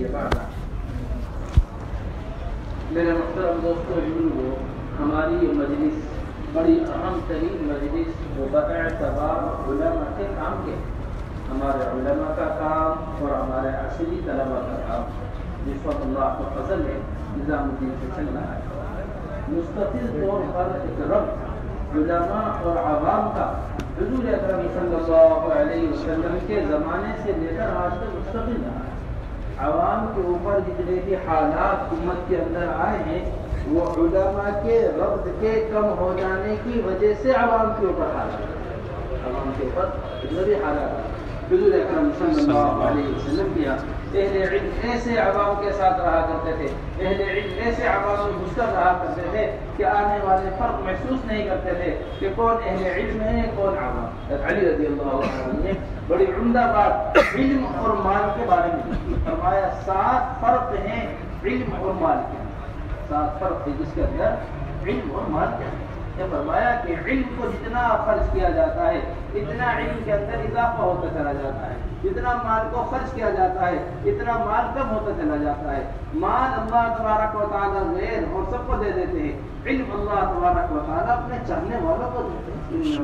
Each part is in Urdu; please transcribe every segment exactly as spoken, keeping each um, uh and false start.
یہ بات میرے محترم دوستوں بزرگوں، ہماری یہ مجلس بڑی اہم ترین مجلس وہ باعتبار علماء کے کام کے ہمارے علماء کا کام اور ہمارے اصلی طلباء کا کام جس وقت اللہ کا فضل ہے نظام الدین سے چل رہا ہے مستقل طور پر ایک ربط علماء اور عوام کا حضور اکرم صلی اللہ علیہ وسلم کے زمانے سے لے کر آج تک مستقل رہا ہے۔ عوام کے اوپر جتنے بھی حالات امت کے اندر آئے ہیں وہ علماء کے ربط کے کم ہو جانے کی وجہ سے عوام کے اوپر حالات عوام کے اوپر جتنے بھی حالات حضور اکرم صلی اللہ علیہ وسلم کیا اہل علم ایسے عوام کے ساتھ رہا کرتے تھے، اہل علم ایسے عوام میں گھس کر رہا کرتے تھے کہ آنے والے فرق محسوس نہیں کرتے تھے کہ کون اہل علم ہے کون عوام۔ علی رضی اللہ عنہ نے بڑی عمدہ بات علم اور مال کے بارے میں فرمایا، سات فرق ہیں علم اور مال کے، سات فرق ہے جس کے اندر علم اور مال کے ہیں۔ یہ فرمایا کہ علم کو جتنا خرچ کیا جاتا ہے اتنا علم کے اندر اضافہ ہوتا چلا جاتا ہے، جتنا مال کو خرچ کیا جاتا ہے اتنا مال کم ہوتا چلا جاتا ہے۔ مال اللہ تبارک و تعالیٰ غیر اور سب کو دے دیتے ہیں، علم اللہ تبارک و تعالیٰ اپنے چاہنے والوں کو دیتے ہیں۔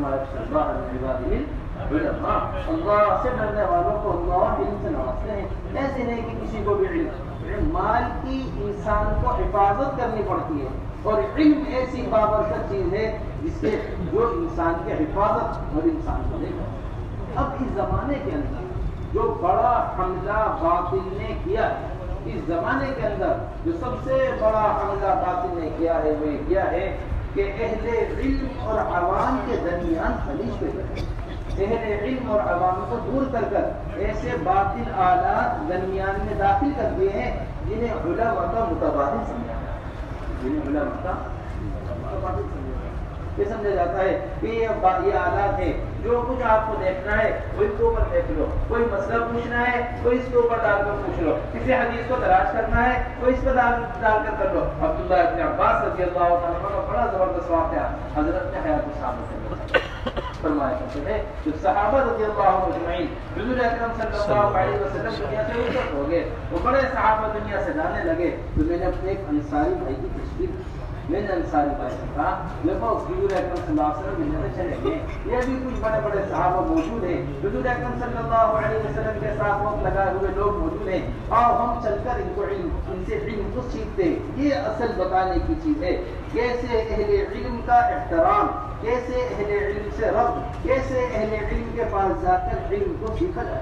اللہ سے ڈرنے والوں کو اللہ علم سے نوازتے ہیں، ایسے نہیں کہ کسی کو بھی علم۔ مال کی انسان کو حفاظت کرنی پڑتی ہے اور علم ایسی بابرکت چیز ہے جس سے جو انسان کی حفاظت اور انسان کو دے گا۔ اب اس زمانے کے اندر جو بڑا حملہ باطل نے کیا ہے، اس زمانے کے اندر جو سب سے بڑا حملہ باطل نے کیا ہے وہ یہ کیا ہے کہ اہل علم اور عوام کے درمیان خلیج پہ کرے، اہل علم اور عوام کو دور کر کر ایسے باطل آلات درمیان میں داخل کر دیے ہیں جنہیں علماء کا متبادل سمجھا جنہیں علماء کا متبادل سمجھا یہ سمجھا جاتا ہے کہ یہ آلات ہے، جو کچھ آپ کو دیکھنا ہے وہ اس کے اوپر دیکھ لو، کوئی مسئلہ پوچھنا ہے وہ اس کے اوپر ڈال کر پوچھ لو، کسی حدیث کو تلاش کرنا ہے وہ اس پر ڈال ڈال کر کر لو۔ عبداللہ ابن عباس رضی اللہ عنہ کا بڑا زبردست واقعہ حضرت نے حیات الصحابہ سے فرمایا کرتے تھے کہ صحابہ رضی اللہ عنہ اجمعین حضور اکرم صلی اللہ علیہ وسلم دنیا سے رخصت ہو گئے، وہ بڑے صحابہ دنیا سے جانے لگے تو میں نے اپنے ایک انصاری بھائی کی تشکیل میں نے انصاری بھائی سے کہا دیکھو حضور اکرم صلی اللہ علیہ وسلم دنیا سے چلے گئے، یہ بھی کچھ بڑے بڑے صحابہ موجود ہیں، حضور اکرم صلی اللہ علیہ وسلم کے ساتھ وقت لگائے ہوئے لوگ موجود ہیں، اور ہم چل کر ان کو علم ان سے علم کو سیکھتے ہیں۔ یہ اصل بتانے کی چیز ہے، کیسے اہل علم کا احترام، کیسے اہل علم سے ربط، کیسے اہل علم کے پاس جا کر علم کو سیکھا جائے،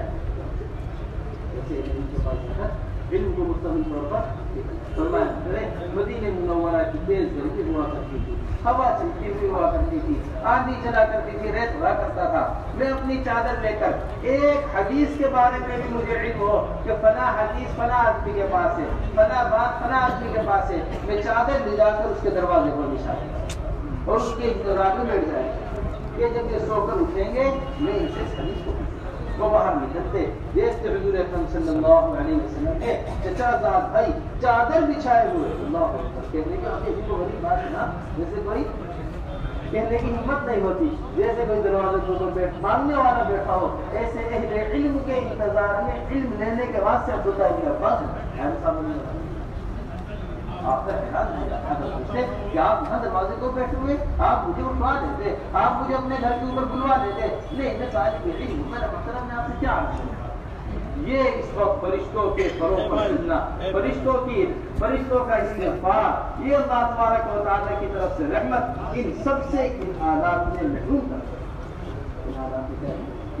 کیسے علم کے پاس جا کر علم کو مستقل طور پر مدینہ منورہ کی تیز گرمی ہوا کرتی تھی، ہوا چلتی ہوئی ہوا کرتی تھی، آندھی چلا کرتی تھی، ریت ہوا کرتا تھا۔ میں اپنی چادر لے کر ایک حدیث کے بارے میں بھی مجھے علم ہو کہ فلاں حدیث فلاں آدمی کے پاس ہے، فلاں بات فلاں آدمی کے پاس ہے، میں چادر لے جا کر اس کے دروازے پر بچھا دوں اور اس کے انتظار میں بیٹھ جائے کہ جب یہ سو کر اٹھیں گے میں اسے حدیث کو وہ باہر نکلتے دیکھتے حضور اکرم صلی اللہ علیہ وسلم کے چچا زاد بھائی چادر بچھائے ہوئے، اللہ اکبر، کہنے کی آگے بھی تو بڑی بات ہے نا، جیسے کوئی کہنے کی ہمت نہیں ہوتی، جیسے کوئی دروازے پر بیٹھ مانگنے والا بیٹھا ہو، ایسے اہل علم کے انتظار میں علم لینے کے واسطے عبداللہ ابن عباس آپ کا حیران ہو جاتا ہے پوچھتے کہ آپ یہاں دروازے کو بیٹھے ہوئے، آپ مجھے اٹھوا دیتے، آپ مجھے اپنے گھر کے اوپر بلوا دیتے، نہیں میں طالب علم ہوں، میرا محترم نے آپ سے کیا عرض ہے؟ یہ اس وقت فرشتوں کے فروغ پر چلنا، فرشتوں کی فرشتوں کا استغفار، یہ اللہ تبارک و تعالیٰ کی طرف سے رحمت، ان سب سے ان حالات نے محروم کر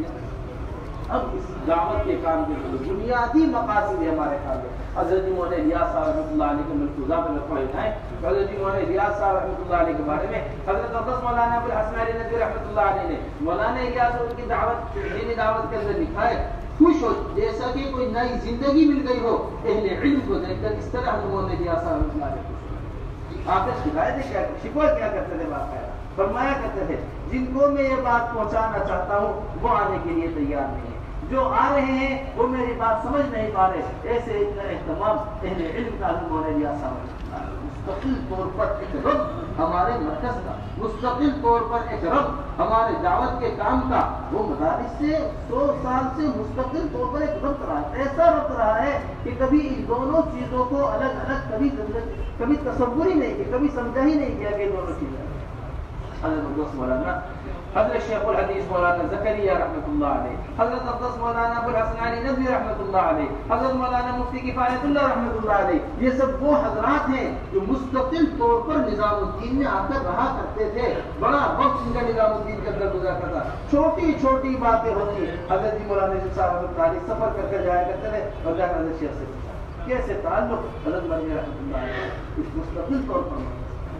اب اس دعوت کے کام کے بنیادی مقاصد ہے ہمارے کام میں۔ حضرت مولانا ریاض صاحب رحمۃ اللہ علیہ کے ملفوظات میں پڑھے جائیں، حضرت مولانا ریاض صاحب رحمۃ اللہ علیہ کے بارے میں حضرت عباس مولانا ابو الحسن علی ندوی رحمۃ اللہ علیہ نے مولانا ریاض ان کی دعوت دینی دعوت کے اندر لکھا ہے، خوش ہو جیسا کہ کوئی نئی زندگی مل گئی ہو اہل علم کو دیکھ کر، اس طرح مولانا ریاض صاحب رحمۃ اللہ علیہ آپ نے شکایتیں کیا شکوہ کیا کرتے تھے، بات فرمایا کرتے تھے جن کو میں یہ بات پہنچانا چاہتا ہوں وہ آنے کے لیے تیار نہیں ہے، جو آ رہے ہیں وہ میری بات سمجھ نہیں پا رہے، ایسے اہتمام اہل علم کا انہوں نے لیا سمجھ مستقل طور پر ایک رب ہمارے مرکز کا، مستقل طور پر ایک رب ہمارے دعوت کے کام کا، وہ مدارس سے سو سال سے مستقل طور پر ایک رب رہا ہے، ایسا رب رہا ہے کہ کبھی ان دونوں چیزوں کو الگ الگ کبھی کبھی تصور ہی نہیں کیا، کبھی سمجھا ہی نہیں کیا کہ دونوں چیزیں۔ حضرت القدس مولانا حضرت شیخ الحدیث مولانا زکریا رحمۃ اللہ علیہ، حضرت القدس مولانا ابو الحسن علی ندوی رحمۃ اللہ علیہ، حضرت مولانا مفتی کفایت اللہ رحمۃ اللہ علیہ، یہ سب وہ حضرات ہیں جو مستقل طور پر نظام الدین میں آ کر رہا کرتے تھے، بڑا وقت ان کا نظام الدین کے اندر گزرتا تھا، چھوٹی چھوٹی باتیں ہوتی، حضرت مولانا صاحب تاریخ سفر کر کے جایا کرتے تھے اور جا کر حضرت شیخ سے پوچھا کیسے تعلق حضرت مرزی رحمۃ اللہ علیہ اس مستقل طور پر۔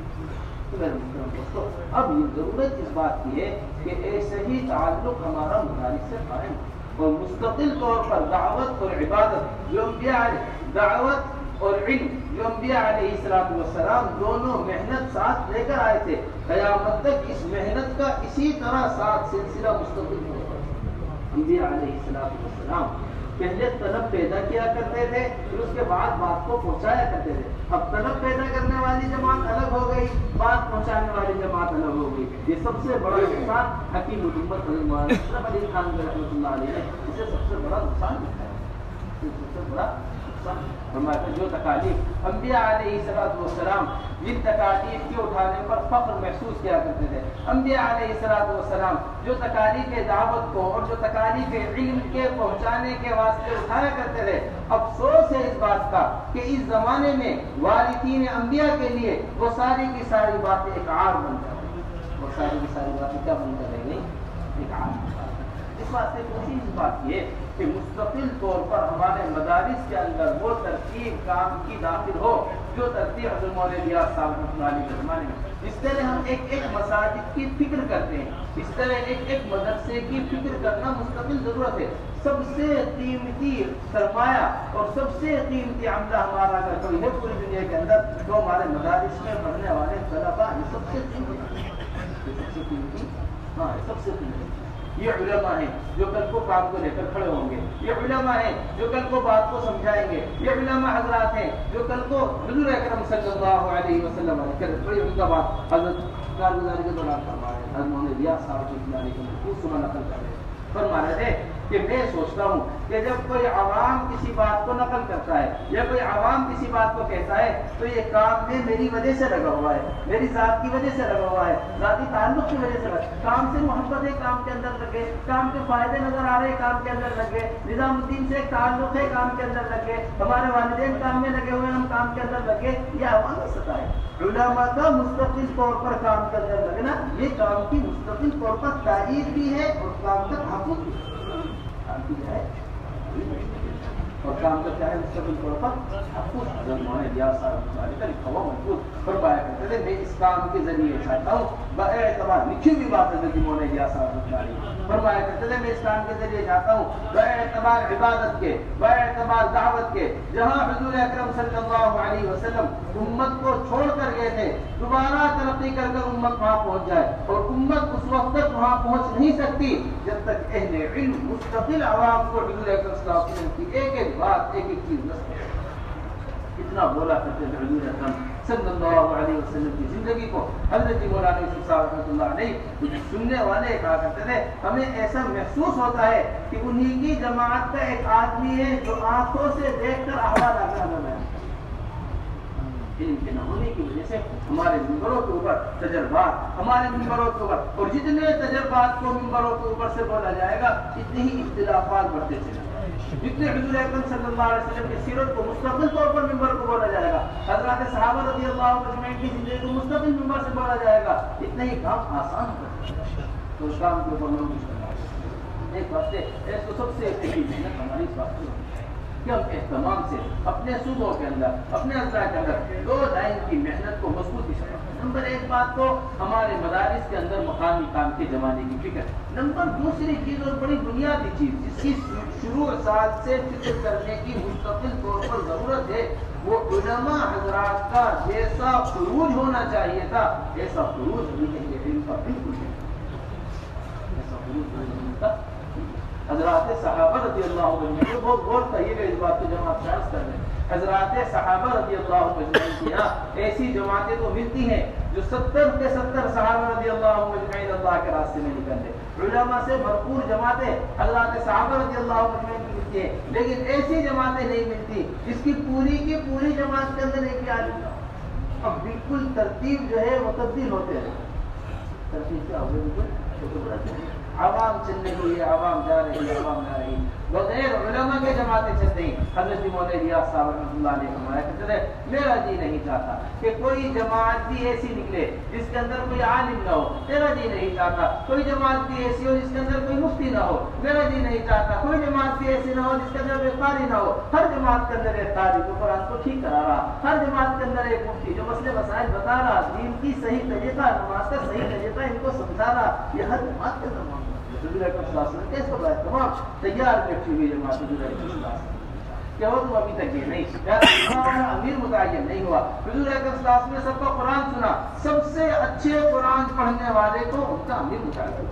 اب یہ ضرورت اس بات کی ہے کہ ایسے ہی تعلق ہمارا مدارس سے قائم اور مستقل طور پر دعوت اور عبادت، جو انبیاء دعوت اور علم جو انبیاء علیہ الصلوۃ والسلام دونوں محنت ساتھ لے کر آئے تھے، قیامت تک اس محنت کا اسی طرح ساتھ سلسلہ مستقل طور پر۔ انبیاء علیہ الصلوۃ والسلام پہلے طلب پیدا کیا کرتے تھے، پھر اس کے بعد بات کو پہنچایا کرتے تھے۔ اب طلب پیدا کرنے والی جماعت الگ ہو گئی، بات پہنچانے والی جماعت الگ ہو گئی۔ یہ سب سے بڑا نقصان حکیم الامت حضرت مولانا اشرف علی خان رحمۃ اللہ علیہ نے اسے سب سے بڑا نقصان دکھایا، سب سے بڑا نقصان ہمارے جو تکالیف انبیاء علیہ الصلوۃ والسلام جن تکالیف کے اٹھانے پر فخر محسوس کیا کرتے تھے، انبیاء علیہ الصلوۃ والسلام جو تکالیف دعوت کو اور جو تکالیف علم کے پہنچانے کے واسطے اٹھایا کرتے تھے، افسوس ہے اس بات کا کہ اس زمانے میں وارثین انبیاء کے لیے وہ ساری کی ساری باتیں ایک عار بن جاتی ہیں، وہ ساری کی ساری باتیں کیا بن کر رہ گئی؟ ایک عار بن جاتی۔ اس واسطے کوشش اس بات کی ہے کہ مستقل طور پر ہمارے مدارس کے اندر وہ ترتیب کام کی داخل ہو جو ترتیب حضرت مولانا الیاس صاحب رحمۃ اللہ علیہ کے زمانے میں، اس طرح ہم ایک ایک مساجد کی فکر کرتے ہیں، اس طرح ایک ایک مدرسے کی فکر کرنا مستقل ضرورت ہے۔ سب سے قیمتی سرمایہ اور سب سے قیمتی عملہ ہمارا اگر کوئی ہے پوری دنیا کے اندر تو ہمارے مدارس میں پڑھنے والے طلباء یہ سب سے قیمتی، سب سے قیمتی، ہاں سب سے قیمتی یہ علماء ہیں جو کل کو کام کو لے کر کھڑے ہوں گے، یہ علماء ہیں جو کل کو بات کو سمجھائیں گے، یہ علماء حضرات ہیں جو کل کو حضور اکرم صلی اللہ علیہ وسلم علیہ بڑی عمدہ بات حضرت کارگزاری کے دوران فرما رہے ہیں، حضرت مولانا الیاس صاحب رحمۃ اللہ علیہ کے محفوظ صبح نقل کر رہے ہیں، فرما رہے تھے کہ میں سوچتا ہوں کہ جب کوئی عوام کسی بات کو نقل کرتا ہے یا کوئی عوام کسی بات کو کہتا ہے تو یہ کام میں میری وجہ سے لگا ہوا ہے، میری ذات کی وجہ سے لگا ہوا ہے، ذاتی تعلق کی وجہ سے لگا، کام سے محبت ہے کام کے اندر لگے، کام کے فائدے نظر آ رہے کام کے اندر لگے، نظام الدین سے ایک تعلق ہے کام کے اندر لگے، ہمارے والدین کام میں لگے ہوئے ہم کام کے اندر لگے، یہ عوام کی سطح ہے۔ علماء کا مستقل طور پر کام کے اندر لگنا یہ کام کی مستقل طور پر تائید بھی ہے اور کام کا تحفظ بھی ہے، اور کام کا کیا ہے مستقل طور پر تحفظ۔ حضرت مولانا الیاس صاحب علیہ کا لکھا ہوا محفوظ فرمایا کرتے تھے میں اس کام کے ذریعے چاہتا ہوں باعتبار لکھی ہوئی بات حضرت مولانا الیاس صاحب علیہ فرمایا کرتے تھے میں اس کام کے ذریعے چاہتا ہوں باعتبار عبادت کے، باعتبار دعوت کے، جہاں حضور اکرم صلی اللہ علیہ وسلم امت کو چھوڑ کر گئے تھے دوبارہ ترقی کر کر امت وہاں پہنچ جائے، اور امت اس وقت تک وہاں پہنچ نہیں سکتی جب تک اہل علم مستقل عوام کو حضور اکرم صلی اللہ علیہ وسلم کی ایک ایک بات ایک ایک چیز نہ اتنا بولا کرتے تھے حضور اکرم صلی اللہ علیہ وسلم کی زندگی کو حضرت مولانا یوسف صاحب رحمۃ اللہ علیہ سننے والے کہا کرتے تھے ہمیں ایسا محسوس ہوتا ہے کہ انہی کی جماعت کا ایک آدمی ہے جو آنکھوں سے دیکھ کر احوال آ کر ہمیں علم کے نہ ہونے کی وجہ سے ہمارے ممبروں کے اوپر تجربات، ہمارے ممبروں کے اوپر، اور جتنے تجربات کو ممبروں کے اوپر سے بولا جائے گا اتنے ہی اختلافات بڑھتے چلے جائیں، جتنے حضور اکرم صلی اللہ علیہ وسلم کی سیرت کو مستقل طور پر ممبر کو بولا جائے گا، حضرات صحابہ رضی اللہ عنہ کی زندگی کو مستقل ممبر سے بولا جائے گا، اتنے ہی کام آسان ہوتا ہے۔ تو اس کام کے اوپر لوگ ایک واسطے اس کو سب سے اہم محنت ہماری اس بات کی کہ ہم اہتمام سے اپنے صوبوں کے اندر اپنے اضلاع کے اندر دو لائن کی محنت کو مضبوطی سے نمبر ایک بات تو ہمارے مدارس کے اندر مقامی کام کے زمانے کی فکر، نمبر دوسری چیز اور بڑی بنیادی چیز جس کی شروع سال سے فکر کرنے کی مستقل طور پر ضرورت ہے وہ علماء حضرات کا جیسا خروج ہونا چاہیے تھا ایسا خروج علم کا بالکل نہیں، ایسا خروج کا حضرات صحابہ رضی اللہ عنہ، بہت غور کریے گا اس بات کو جب آپ شاہد کر لیں، حضرات صحابہ رضی اللہ عنہ کی یہاں ایسی جماعتیں تو ملتی ہیں جو ستر کے ستر صحابہ رضی اللہ عنہ اللہ کے راستے میں نکل گئے، علماء سے بھرپور جماعتیں حضرات صحابہ رضی اللہ عنہ کی ملتی ہیں، لیکن ایسی جماعتیں نہیں ملتی جس کی پوری کی پوری جماعت کے اندر ایک عالم، اب بالکل ترتیب جو ہے وہ تبدیل ہوتے ہیں، ترتیب کیا ہوگی بالکل عوام چلنے کے لیے، عوام جا رہی ہے، عوام جا رہی بغیر علماء کے جماعتیں چل رہی۔ حضرت مولانا ریاض صاحب رحمۃ اللہ علیہ فرمایا کرتے تھے میرا جی نہیں چاہتا کہ کوئی جماعت بھی ایسی نکلے جس کے اندر کوئی عالم نہ ہو، میرا جی نہیں چاہتا کوئی جماعت بھی ایسی ہو جس کے اندر کوئی مفتی نہ ہو، میرا جی نہیں چاہتا کوئی جماعت بھی ایسی نہ ہو جس کے اندر کوئی قاری نہ ہو، ہر جماعت کے اندر ایک قاری جو قرآن کو ٹھیک کرا رہا، ہر جماعت کے اندر ایک مفتی جو مسئلے مسائل بتا رہا، دین کی صحیح طریقہ، نماز کا صحیح طریقہ ان کو سمجھا رہا، یہ ہر جماعت کے اندر حضور اکرم صلی اللہ علیہ وسلم کے اس کو بات تمام تیار بیٹھی ہوئی جماعت حضور اکرم صلی اللہ علیہ وسلم کیا ہو، تم ابھی تک یہ نہیں امیر متعین نہیں ہوا، حضور اکرم صلی اللہ علیہ وسلم نے سب کو قرآن سنا، سب سے اچھے قرآن پڑھنے والے کو ان کا امیر متعین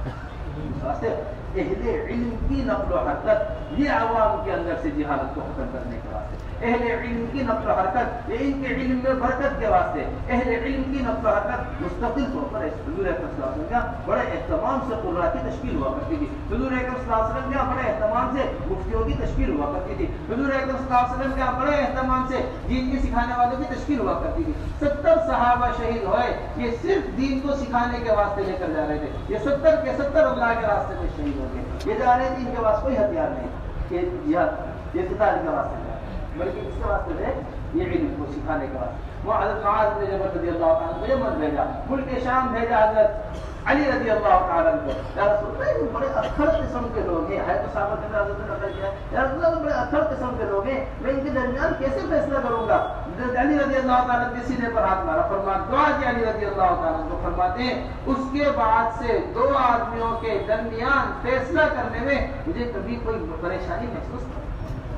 تھا، اہل علم کی نقل و حرکت یہ عوام کے اندر سے جہالت کو ختم کرنے کے واسطے، اہل علم کی نقل و حرکت یہ ان کے علم میں برکت کے واسطے، اہل علم کی نقل و حرکت مستقل طور پر حضور اکرم صلی اللہ علیہ وسلم کا بڑے اہتمام سے قرآن کی تشکیل ہوا کرتی تھی، حضور اکرم صلی اللہ علیہ وسلم کا بڑے اہتمام سے مفتیوں کی تشکیل ہوا کرتی تھی، حضور اکرم صلی اللہ علیہ وسلم کا بڑے اہتمام سے دین کی سکھانے والوں کی تشکیل ہوا کرتی تھی۔ ستر صحابہ شہید ہوئے، یہ صرف دین کو سکھانے کے واسطے لے کر جا رہے تھے، یہ ستر کے ستر اللہ کے راستے میں شہید ہو گئے، یہ جا رہے تھے ان کے پاس کوئی ہتھیار نہیں کہ یہ قتال کے واسطے جا رہے، بلکہ اس کے واسطے تھے یہ علم کو سکھانے کے واسطے۔ وہ حضرت معاذ بن جبل رضی اللہ تعالیٰ کو یمن بھیجا، ملک شام بھیجا حضرت علی رضی اللہ تعالیٰ کو، یا رسول اللہ یہ بڑے اکھڑ قسم کے لوگ ہیں، ہے تو صحابہ کے حضرت نے نقل کیا ہے، یا رسول اللہ بڑے اکھڑ قسم کے لوگ ہیں، میں ان کے درمیان کیسے فیصلہ کروں گا؟ علی رضی اللہ تعالیٰ کے سینے پر ہاتھ مارا، فرمایا دعا کی علی رضی اللہ تعالیٰ کو، فرماتے ہیں اس کے بعد سے دو آدمیوں کے درمیان فیصلہ کرنے میں مجھے کبھی کوئی پریشانی محسوس نہیں۔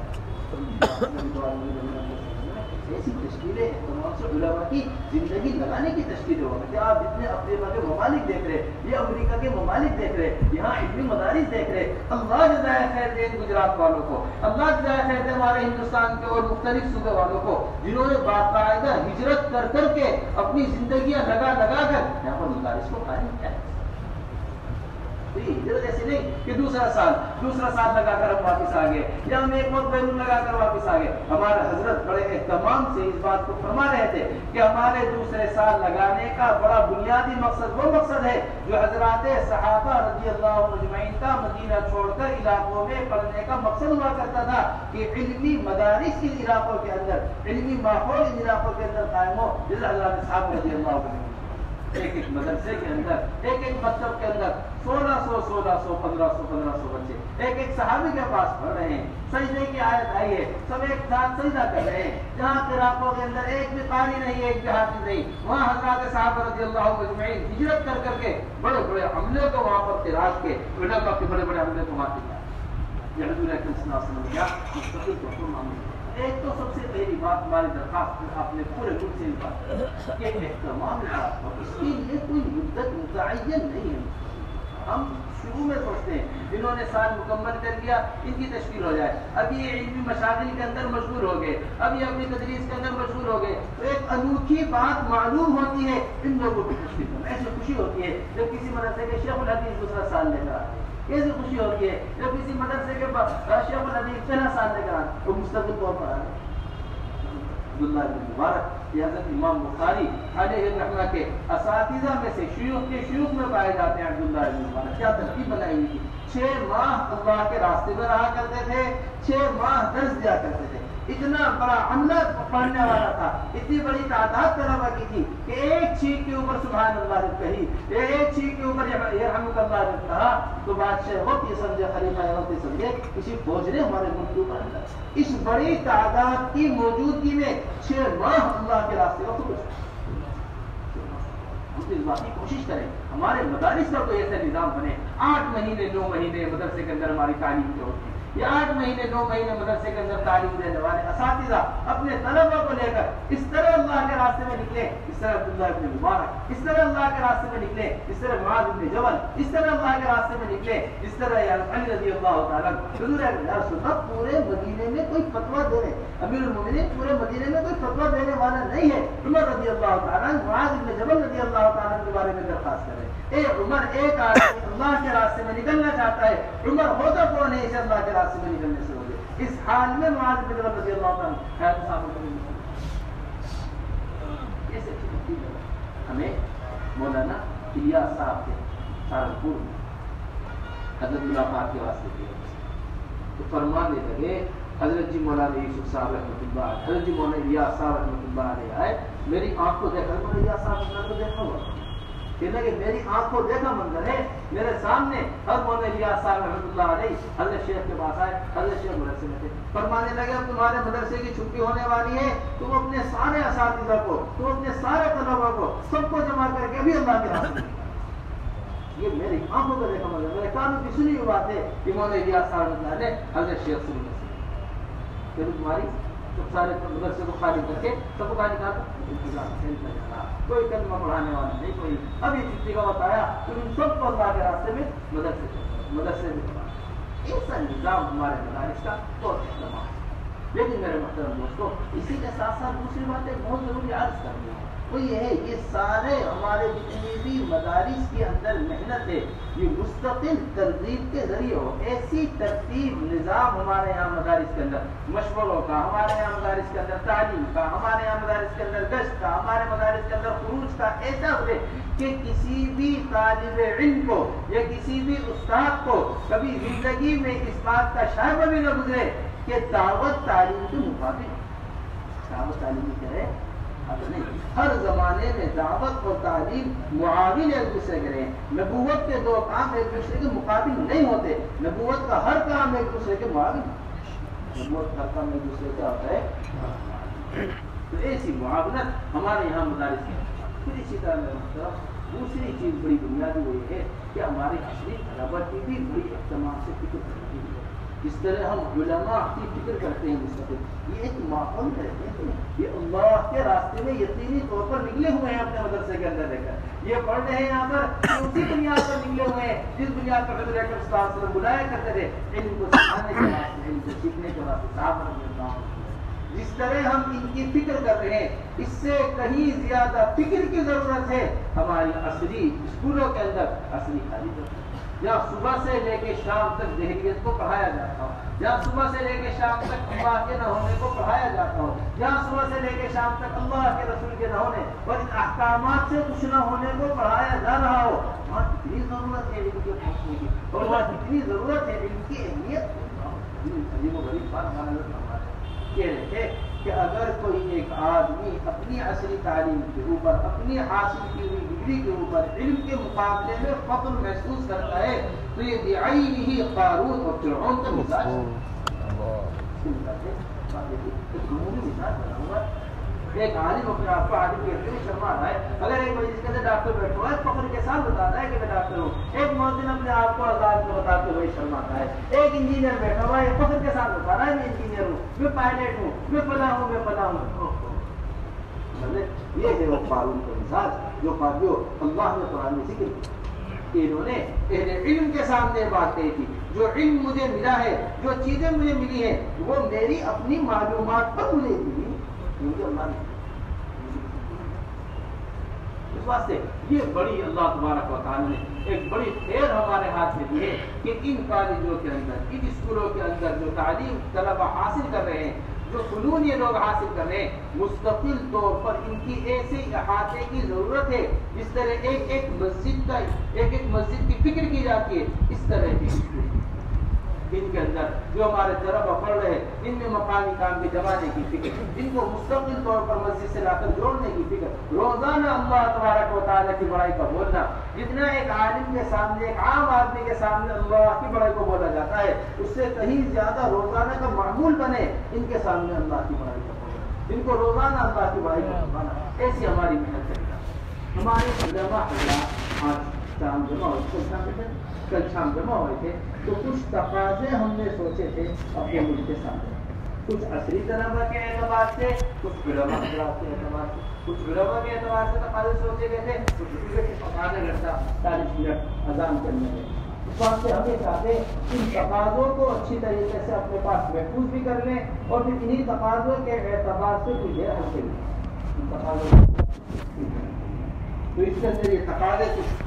ایسی تشکیلیں اہتمام سے علماء کی زندگی لگانے کی تشکیلیں ہوا کہ آپ جتنے افریقہ کے ممالک دیکھ رہے، یہ امریکہ کے ممالک دیکھ رہے، یہاں علمی مدارس دیکھ رہے، اللہ جزائے خیر دے گجرات والوں کو، اللہ جزائے خیر دے ہمارے ہندوستان کے اور مختلف صوبے والوں کو جنہوں نے باقاعدہ ہجرت کر کر کے اپنی زندگیاں لگا لگا کر یہاں پر مدارس کو قائم کیا ہے۔ ہجرت ایسے نہیں کہ دوسرا سال دوسرا سال لگا کر ہم واپس آ گئے یا ہم ایک وقت بیرون لگا کر واپس آ گئے، ہمارے حضرت بڑے اہتمام سے اس بات کو فرما رہے تھے کہ ہمارے دوسرے سال لگانے کا بڑا بنیادی مقصد وہ مقصد ہے جو حضرات صحابہ رضی اللہ عنہم اجمعین کا مدینہ چھوڑ کر علاقوں میں پڑھنے کا مقصد ہوا کرتا تھا کہ علمی مدارس ان علاقوں کے اندر، علمی ماحول ان علاقوں کے اندر قائم ہو، جس حضرات صحابہ رضی اللہ عنہم ایک ایک مدرسے کے اندر، ایک ایک مکتب کے اندر سولہ سو سولہ سو پندرہ سو پندرہ سو بچے ایک ایک صحابی کے پاس پڑھ رہے ہیں، سجدے کی آیت آئی ہے، سب ایک ساتھ سجدہ کر رہے ہیں، جہاں علاقوں کے اندر ایک بھی قاری نہیں، ایک بھی حافظ نہیں، وہاں حضرات صحابہ رضی اللہ عنہم اجمعین ہجرت کر کر کے بڑے بڑے حملے کو وہاں پر تراش کے علماء کے بڑے بڑے حملے کو مار دیا۔ یہ حضور اکرم صلی اللہ علیہ وسلم کیا مستقل طور پر معاملہ۔ ایک تو سب سے پہلی بات ہماری درخواست آپ نے پورے ملک سے بات کہ اہتمام کا اور اس کے لیے کوئی مدت متعین نہیں ہے۔ ہم شروع میں سوچتے ہیں جنہوں نے سال مکمل کر لیا ان کی تشکیل ہو جائے، اب یہ علمی مشاغل کے اندر مشغول ہو گئے، اب یہ اپنی تدریس کے اندر مشغول ہو گئے، تو ایک انوکھی بات معلوم ہوتی ہے ان لوگوں کی تشکیل کرنا۔ ایسے خوشی ہوتی ہے جب کسی مدرسے کے شیخ الحدیث دوسرا سال لے کر آتے ہیں، کیسے خوشی ہوتی ہے جب کسی مدرسے کے شیخ الحدیث پہلا سال لے کر آتے وہ مستقل طور پر آتے۔ عبداللہ بن مبارک یہ حضرت امام بخاری علیہ الرحمہ کے اساتذہ میں سے شیوخ کے شیوخ میں پائے جاتے ہیں۔ عبداللہ بن مبارک کیا ترتیب بنائی ہوئی تھی، چھ ماہ اللہ کے راستے میں رہا کرتے تھے، چھ ماہ درس دیا کرتے تھے، اتنا بڑا عملہ پڑھنے والا تھا، اتنی بڑی تعداد طلبا کی تھی کہ ایک چیخ کے اوپر سبحان اللہ جب کہی، ایک چیخ کے اوپر یرحمک اللہ جب کہا تو بادشاہ وقت یہ سمجھے، خلیفہ وقت یہ سمجھے کسی فوج نے ہمارے ملک کے اوپر حملہ۔ اس بڑی تعداد کی موجودگی میں چھ ماہ اللہ کے راستے میں خود ہم اس بات کی کوشش کریں ہمارے مدارس کا کوئی ایسا نظام بنے، آٹھ مہینے نو مہینے مدرسے کے اندر ہماری تعلیم کی ہوتی ہے، یہ آٹھ مہینے نو مہینے مدرسے کے اندر تعلیم دینے والے اساتذہ اپنے طلبہ کو لے کر اس طرح اللہ کے راستے میں نکلے، اس طرح عبداللہ ابن مبارک اس طرح اللہ کے راستے میں نکلے، اس طرح معاذ بن جبل اس طرح اللہ کے راستے میں نکلے، اس طرح علی رضی اللہ تعالیٰ حضور یا رسول اللہ پورے مدینے میں کوئی فتویٰ دینے، امیر المومنین پورے مدینے میں کوئی فتویٰ دینے والا نہیں ہے، عمر رضی اللہ تعالیٰ معاذ بن جبل رضی اللہ تعالیٰ کے بارے میں درخواست کرے، اے عمر ایک آدمی اللہ کے راستے میں نکلنا چاہتا ہے، عمر ہوتا کون ہے اسے اللہ کے راستے میں نکلنے سے روکے۔ اس حال میں معاذ بن جبل رضی اللہ تعالیٰ حیات صاحب ہمیں مولانا الیاس صاحب کے سہارنپور میں حضرت ملاقات کے واسطے کیا تو فرمانے لگے، حضرت جی مولانا یوسف صاحب رحمۃ اللہ علیہ، حضرت جی مولانا الیاس صاحب رحمۃ اللہ علیہ آئے، میری آنکھ کو دیکھا، مولانا الیاس صاحب کو دیکھا ہوا کہنا کہ میری آنکھ کو دیکھا منظر ہے میرے سامنے، حضرت مولانا الیاس صاحب رحمۃ اللہ علیہ حضرت شیخ کے پاس آئے، حضرت شیخ مدرسے میں تھے، فرمانے لگے اب تمہارے مدرسے کی چھٹی ہونے والی ہے، تم اپنے سارے اساتذہ کو، تم اپنے سارے طلباء کو سب کو جمع کر کے ابھی اللہ کے راستے میں۔ یہ میری آنکھوں کو دیکھا منظر، میرے کانوں کی سنی ہوئی بات ہے کہ مولانا الیاس صاحب رحمۃ اللہ علیہ حضرت شیخ سے مدرسے پھر تمہاری سب سارے مدرسے کو خالی کر کے سب کو کہا نکالا، کوئی کلمہ پڑھانے والا نہیں، کوئی اب یہ چھٹی کا وقت آیا تو ان سب کو اللہ کے راستے میں مدرسے مدرسے میں ایسا نظام ہمارے مدارس کا بہت اہتمام ہے۔ لیکن میرے محترم دوستو اسی کے ساتھ ساتھ دوسری بات ایک بہت ضروری عرض کرنی ہے، وہ یہ ہے یہ سارے ہمارے جتنے بھی مدارس کے اندر محنت ہے یہ مستقل ترغیب کے ذریعے ہو، ایسی ترتیب نظام ہمارے یہاں مدارس کے اندر مشوروں کا، ہمارے یہاں مدارس کے اندر تعلیم کا، ہمارے یہاں مدارس کے اندر گشت کا، ہمارے مدارس کے اندر خروج کا ایسا ہوئے کہ کسی بھی طالب علم کو یا کسی بھی استاد کو کبھی زندگی میں اس بات کا شائبہ بھی نہ گزرے کہ دعوت تعلیم کے مطابق دعوت تعلیمی کرے نہیں، ہر زمانے میں دعوت اور تعلیم معاون ایک دوسرے کے رہے ہیں، نبوت کے دو کام ایک دوسرے کے مقابل نہیں ہوتے، نبوت کا ہر کام ایک دوسرے کے معاون، نبوت کا ہر کام ایک دوسرے کا ہوتا ہے، تو ایسی معاونت ہمارے یہاں مدارس کی۔ پھر اسی طرح میں دوسری چیز بڑی بنیادی وہ یہ ہے کہ ہماری عصری طلبہ کی بھی بڑی اہتمام سے فکر کرتی ہے، اس طرح ہم علماء کی فکر کرتے ہیں مستقل، یہ ایک ماحول رہتے ہیں، یہ اللہ کے راستے میں یقینی طور پر نکلے ہوئے ہیں اپنے مدرسے کے اندر رہ کر، یہ پڑھ رہے ہیں یہاں پر اسی بنیاد پر نکلے ہوئے ہیں جس بنیاد پر حضرت اکرم صلی اللہ علیہ وسلم بلایا کرتے تھے علم کو سکھانے کے واسطے، علم کو سیکھنے کے واسطے، صاحب رضی اللہ عنہ۔ جس طرح ہم ان کی فکر کر رہے ہیں اس سے کہیں زیادہ فکر کی ضرورت ہے ہماری عصری اسکولوں کے اندر، عصری خالی کرتے جہاں صبح سے لے کے شام تک دہلیت کو پڑھایا جاتا ہو، جہاں صبح سے لے کے شام تک اللہ کے نہ ہونے کو پڑھایا جاتا ہو، جہاں صبح سے لے کے شام تک اللہ کے رسول کے نہ ہونے اور ان احکامات سے کچھ نہ ہونے کو پڑھایا جا رہا ہو، وہاں کتنی ضرورت ہے علم کے پہنچنے کی، اور وہاں کتنی ضرورت ہے علم کی اہمیت عجیب و غریب بات کہہ رہے تھے کہ اگر کوئی ایک آدمی اپنی عصری تعلیم کے اوپر، اپنی حاصل کی ہوئی ڈگری کے اوپر علم کے مقابلے میں فخر محسوس کرتا ہے تو یہ بعینہ ہی قارون اور فرعون کا مزاج ہے۔ ایک عالم اپنے آپ کو عالم کہتے ہیں، شرما رہا ہے، اگر ایک بڑی جس کے ڈاکٹر بیٹھا ہوا ہے فخر کے ساتھ بتاتا ہے کہ میں ڈاکٹر ہوں، ایک مؤذن اپنے آپ کو آزاد کو بتاتے ہوئے شرماتا ہے، ایک انجینئر بیٹھا ہوا ہے فخر کے ساتھ بتا رہا ہے میں انجینئر ہوں، میں پائلٹ ہوں، میں فلاں ہوں، میں فلاں ہوں۔ یہ ہے وہ قارون کا مزاج جو جو اللہ نے قرآن میں ذکر کیا، انہوں نے اہل علم کے سامنے بات کہی تھی، جو علم مجھے ملا ہے، جو چیزیں مجھے ملی ہیں وہ میری اپنی معلومات پر ملے گی، مجھے اللہ نے اس واسطے یہ بڑی اللہ تبارک و تعالی نے ایک بڑی خیر ہمارے ہاتھ میں دی ہے کہ ان کالجوں کے اندر، ان اسکولوں کے اندر جو تعلیم طلبہ حاصل کر رہے ہیں، جو فنون یہ لوگ حاصل کر رہے ہیں، مستقل طور پر ان کی ایسے احاطے کی ضرورت ہے جس طرح ایک ایک مسجد کا ایک ایک مسجد کی فکر کی جاتی ہے، اس طرح کی ان کے اندر جو ہمارے طلبہ پڑھ رہے ہیں ان میں مقامی کام کے جمانے کی فکر، ان کو مستقل طور پر مسجد سے لا کر جوڑنے کی فکر، روزانہ اللہ تبارک و تعالیٰ کی بڑائی کا بولنا، جتنا ایک عالم کے سامنے، ایک عام آدمی کے سامنے اللہ کی بڑائی کو بولا جاتا ہے، اس سے کہیں زیادہ روزانہ کا معمول بنے ان کے سامنے اللہ کی بڑائی کا بولنا، ان کو روزانہ اللہ کی بڑائی کا بولنا، ایسی ہماری محنت کرنا۔ ہمارے علماء حضرات آج شام جمع ہو کل شام جمع ہوئے تھے تو کچھ تقاضے ہم نے سوچے تھے اپنے ملک کے سامنے، کچھ عصری طلبا کے اعتبار سے، کچھ علماء حضرات کے اعتبار سے، کچھ علماء کے اعتبار سے تقاضے سوچے گئے تھے، کچھ ٹکٹ پکانے لگتا چالیس منٹ اذان کرنے میں۔ اس واسطے ہمیں چاہتے ان تقاضوں کو اچھی طریقے سے اپنے پاس محفوظ بھی کر لیں اور پھر انہی تقاضوں کے اعتبار سے کچھ دیر ہم کریں ان تقاضوں تو اس کے اندر یہ تقاضے کچھ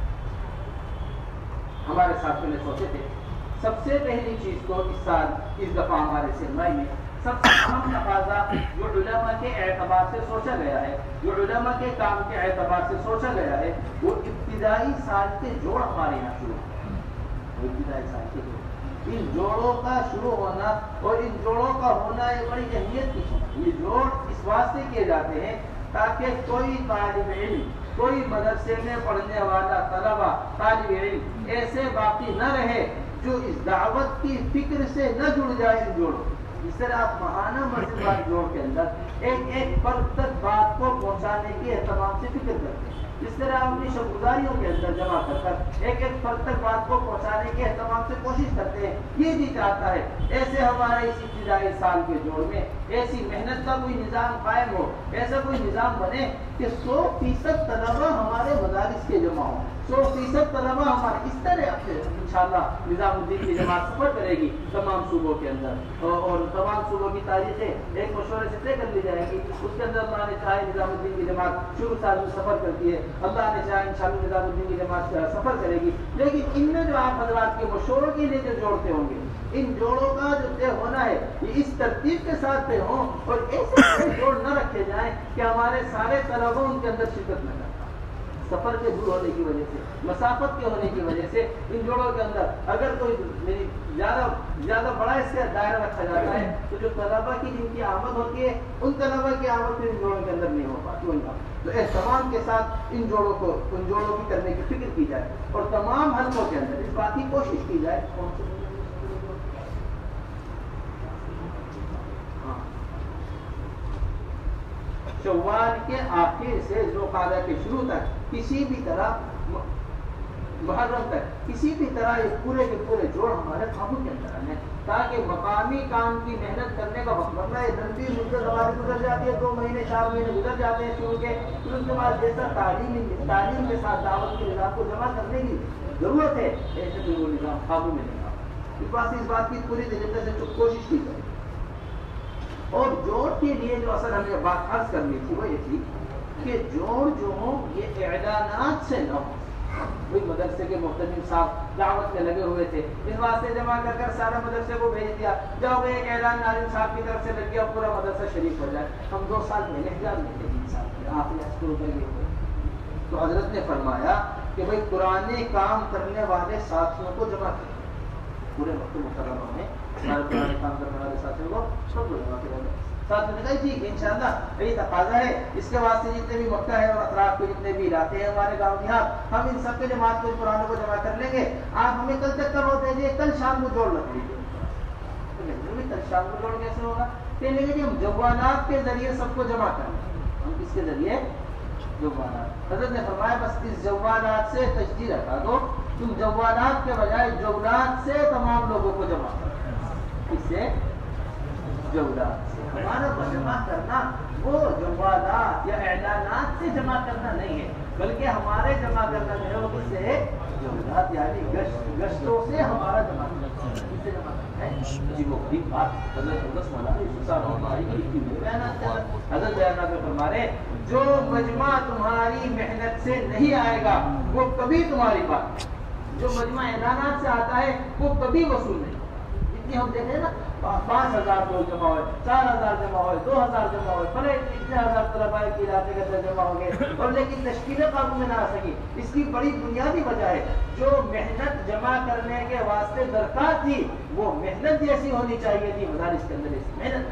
ہمارے ساتھیوں نے سوچے تھے۔ سب سے پہلی چیز تو اس سال اس دفعہ ہمارے سرمائی میں سب سے اہم تقاضا جو علماء کے اعتبار سے سوچا گیا ہے، جو علماء کے کام کے اعتبار سے سوچا گیا ہے، وہ ابتدائی سال کے جوڑ ہمارے یہاں شروع وہ ابتدائی سال کے جوڑ، ان جوڑوں کا شروع ہونا اور ان جوڑوں کا ہونا یہ بڑی اہمیت کی چیز۔ یہ جوڑ اس واسطے کیے جاتے ہیں تاکہ کوئی طالب علم، کوئی مدرسے میں پڑھنے والا طلبا طالب علم ایسے باقی نہ رہے جو اس دعوت کی فکر سے نہ جڑ جائے ان جوڑوں۔ اس طرح آپ ماہانہ مسجد والے جوڑ کے اندر ایک ایک فرد تک بات کو پہنچانے کی اہتمام سے فکر کرتے ہیں، اس طرح آپ اپنی شبگزاریوں کے اندر جمع کر کر ایک ایک فرد تک بات کو پہنچانے کے اہتمام سے کوشش کرتے ہیں۔ یہ بھی چاہتا ہے ایسے ہمارے اس ابتدائی سال کے جوڑ میں ایسی محنت کا کوئی نظام قائم ہو، ایسا کوئی نظام بنے کہ سو فیصد طلبا ہمارے مدارس کے جمع ہوں، سو فیصد طلبا ہمارے اس طرح انشاءاللہ نظام الدین کی جماعت سفر کرے گی تمام صوبوں کے اندر اور تمام صوبوں کی تاریخیں ایک مشورے سے طے کر لی جائے گی۔ اس کے اندر اللہ نے چاہے نظام الدین کی جماعت شروع سال میں سفر کرتی ہے، اللہ نے چاہے انشاءاللہ نظام الدین کی جماعت سفر کرے گی، لیکن ان میں جو آپ حضرات کے مشوروں کے لیے جو جوڑتے ہوں گے، ان جوڑوں کا جو طے ہونا ہے یہ اس ترتیب کے ساتھ طے ہوں اور ایسے جوڑ نہ رکھے جائیں کہ ہمارے سارے طلبا ان کے اندر شرکت نہ کریں۔ سفر کے دور ہونے کی وجہ سے، مسافت کے ہونے کی وجہ سے ان جوڑوں کے اندر اگر کوئی زیادہ زیادہ بڑا اس کا دائرہ رکھا جاتا ہے تو جو طلبا کی جن کی آمد ہوتی ہے ان طلبا کی آمد پھر ان جوڑوں کے اندر نہیں ہو پاتی۔ تو اہتمام کے ساتھ ان جوڑوں کو ان جوڑوں کی کرنے کی فکر کی جائے اور تمام حلقوں کے اندر اس بات کی کوشش کی جائے۔ شوال کے آخر سے ذوالقعدہ کے شروع تک کسی بھی طرح محرم تک کسی بھی طرح یہ پورے کے پورے جوڑ ہمارے قابو کے اندر آنے تاکہ مقامی کام کی محنت کرنے کا وقت بننا ہے۔ لمبی مدت ہماری گزر جاتی ہے، دو مہینے چار مہینے گزر جاتے ہیں شروع کے، پھر اس کے بعد جیسا تعلیم تعلیم کے ساتھ دعوت کے نظام کو جمع کرنے کی ضرورت ہے ایسے بھی وہ نظام قابو میں نہیں آتا۔ اس بات سے اس بات کی پوری طریقے سے کوشش کی جائے۔ اور جوڑ کے لیے جو اصل ہمیں بات عرض کرنی تھی وہ یہ تھی کہ جوڑ جو ہوں یہ اعلانات سے نہ ہو۔ کوئی مدرسے کے محتمم صاحب دعوت میں لگے ہوئے تھے، اس واسطے جمع کر کر سارے مدرسے کو بھیج دیا، جاؤ ایک اعلان ناظم صاحب کی طرف سے لگ گیا پورا مدرسہ شریف ہو جائے۔ ہم دو سال پہلے حجاب میں تھے، تین سال پہلے آخری اسکول میں گئے ہوئے تو حضرت نے فرمایا کہ بھائی پرانے کام کرنے والے ساتھیوں کو جمع کریں، پورے وقت مکرمہ میں ہمارے پرانے کام کرنے والے ساتھیوں کو سب کو جمع کریں۔ ساتھ میں نے کہا ٹھیک ہے انشاءاللہ یہی تقاضا ہے، اس کے واسطے جتنے بھی مکہ ہے اور اطراف کے جتنے بھی علاقے ہیں ہمارے گاؤں دیہات، ہم ان سب کے جماعت کو قرآن کو جمع کر لیں گے۔ آپ ہمیں کل تک کرو دیجیے، کل شام کو جوڑ رکھ لیجیے۔ کل شام کو جوڑ کیسے ہوگا؟ کہنے لگے ہم جوالات کے ذریعے سب کو جمع کر لیں۔ ہم کس کے ذریعے؟ جوالات۔ حضرت نے فرمایا بس اس جوالات سے تشدید ہٹا دو، تم جوالات کے بجائے جولات سے تمام لوگوں کو جمع کرو۔ اس سے جولات سے ہمارا جمع کرنا وہ جوالات یا اعلانات سے جمع کرنا نہیں ہے، بلکہ ہمارے جمع کرنا جو ہے وہ کس سے ہے؟ جولات یعنی گشت گشتوں سے ہمارا جمع کرنا ہے۔ جی وہ بڑی بات حضرت حضرت بیانات میں فرما رہے جو مجمع تمہاری محنت سے نہیں آئے گا وہ کبھی تمہاری بات، جو مجمع اعلانات سے آتا ہے وہ کبھی وصول نہیں۔ جتنی ہم دیکھیں نا پانچ ہزار لوگ جمع ہوئے، چار ہزار جمع ہوئے، دو ہزار جمع ہوئے، پھر اتنے ہزار طلباء کے علاقے کے اندر جمع ہو گئے اور لیکن تشکیلیں قابو میں نہ آ سکی۔ اس کی بڑی بنیادی وجہ ہے جو محنت جمع کرنے کے واسطے درکار تھی وہ محنت جیسی ہونی چاہیے تھی مدارس کے اندر، ایسی محنت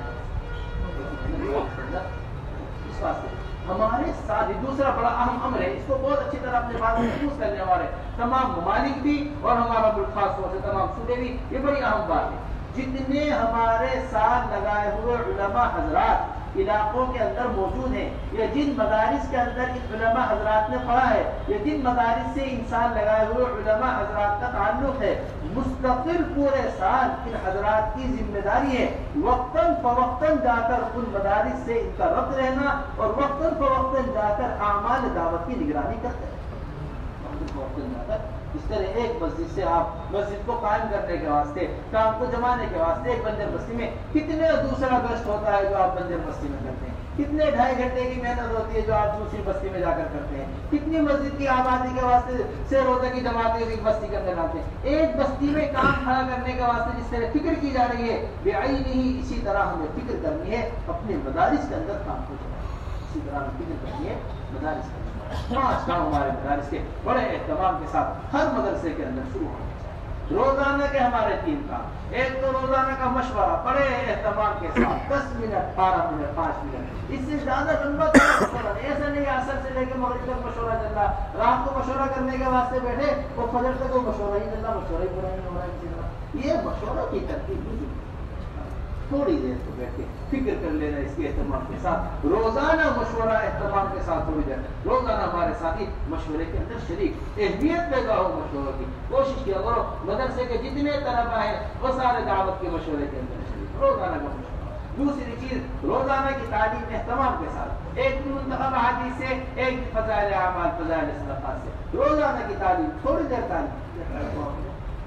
اس واسطے ہمارے ساتھ دوسرا بڑا اہم امر ہے، اس کو بہت اچھی طرح اپنے بات محفوظ کرنے والے تمام ممالک بھی اور ہمارا ملک خاص طور سے تمام صوبے بھی، یہ بڑی اہم بات ہے۔ جتنے ہمارے ساتھ لگائے ہوئے علماء حضرات علاقوں کے اندر موجود ہیں، یا جن مدارس کے اندر ان علماء حضرات نے پڑھا ہے، یا جن مدارس سے انسان لگائے ہوئے علماء حضرات کا تعلق ہے، مستقل پورے سال ان حضرات کی ذمہ داری ہے وقتاً فوقتاً جا کر ان مدارس سے ان کا ربط رہنا اور وقتاً فوقتاً جا کر اعمال دعوت کی نگرانی کرتے ہیں۔ وقتاً فوقتاً جا کر اس طرح ایک مسجد سے آپ مسجد کو قائم کرنے کے واسطے، کام کو جمانے کے واسطے ایک بنجر بستی میں کتنے دوسرا گشت ہوتا ہے جو آپ بنجر بستی میں کرتے ہیں، کتنے ڈھائی گھنٹے کی محنت ہوتی ہے جو آپ دوسری بستی میں جا کر کرتے ہیں، کتنی مسجد کی آبادی کے واسطے سے روزہ کی جماعتیں ایک بستی کرنے لاتے ہیں۔ ایک بستی میں کام کھڑا کرنے کے واسطے جس طرح فکر کی جا رہی ہے بعینہ ہی اسی طرح ہمیں فکر کرنی ہے اپنے مدارس کے اندر کام کو جمانا، اسی طرح ہمیں فکر کرنی ہے مدارس کے اندر۔ پانچ کام ہمارے مدارس کے بڑے اہتمام کے ساتھ ہر مدرسے کے اندر شروع ہونا چاہیے۔ روزانہ کے ہمارے تین کام، ایک تو روزانہ کا مشورہ بڑے اہتمام کے ساتھ دس منٹ بارہ منٹ پانچ منٹ، اس سے زیادہ لمبا مشورہ نہیں، ایسا نہیں عصر سے لے کے مغرب تک مشورہ چل رہا، رات کو مشورہ کرنے کے واسطے بیٹھے وہ فجر تک وہ مشورہ ہی چل رہا، مشورہ ہی پورا نہیں ہو رہا کسی طرح۔ یہ مشورہ کی ترتیب نہیں، تھوڑی دیر کو بیٹھ کے فکر کر لینا اس کے اہتمام کے ساتھ، روزانہ مشورہ اہتمام کے ساتھ تھوڑی دیر روزانہ ہمارے ساتھی مشورے کے اندر شریک، اہمیت پیدا ہو مشوروں کی، کوشش کیا کرو مدرسے کے جتنے طلباء ہیں وہ سارے دعوت کے مشورے کے اندر شریک، روزانہ کا مشورہ۔ دوسری چیز روزانہ کی تعلیم اہتمام کے ساتھ، ایک منتخب حدیث سے، ایک فضائل اعمال فضائل صدقات سے، روزانہ کی تعلیم تھوڑی دیر تعلیم،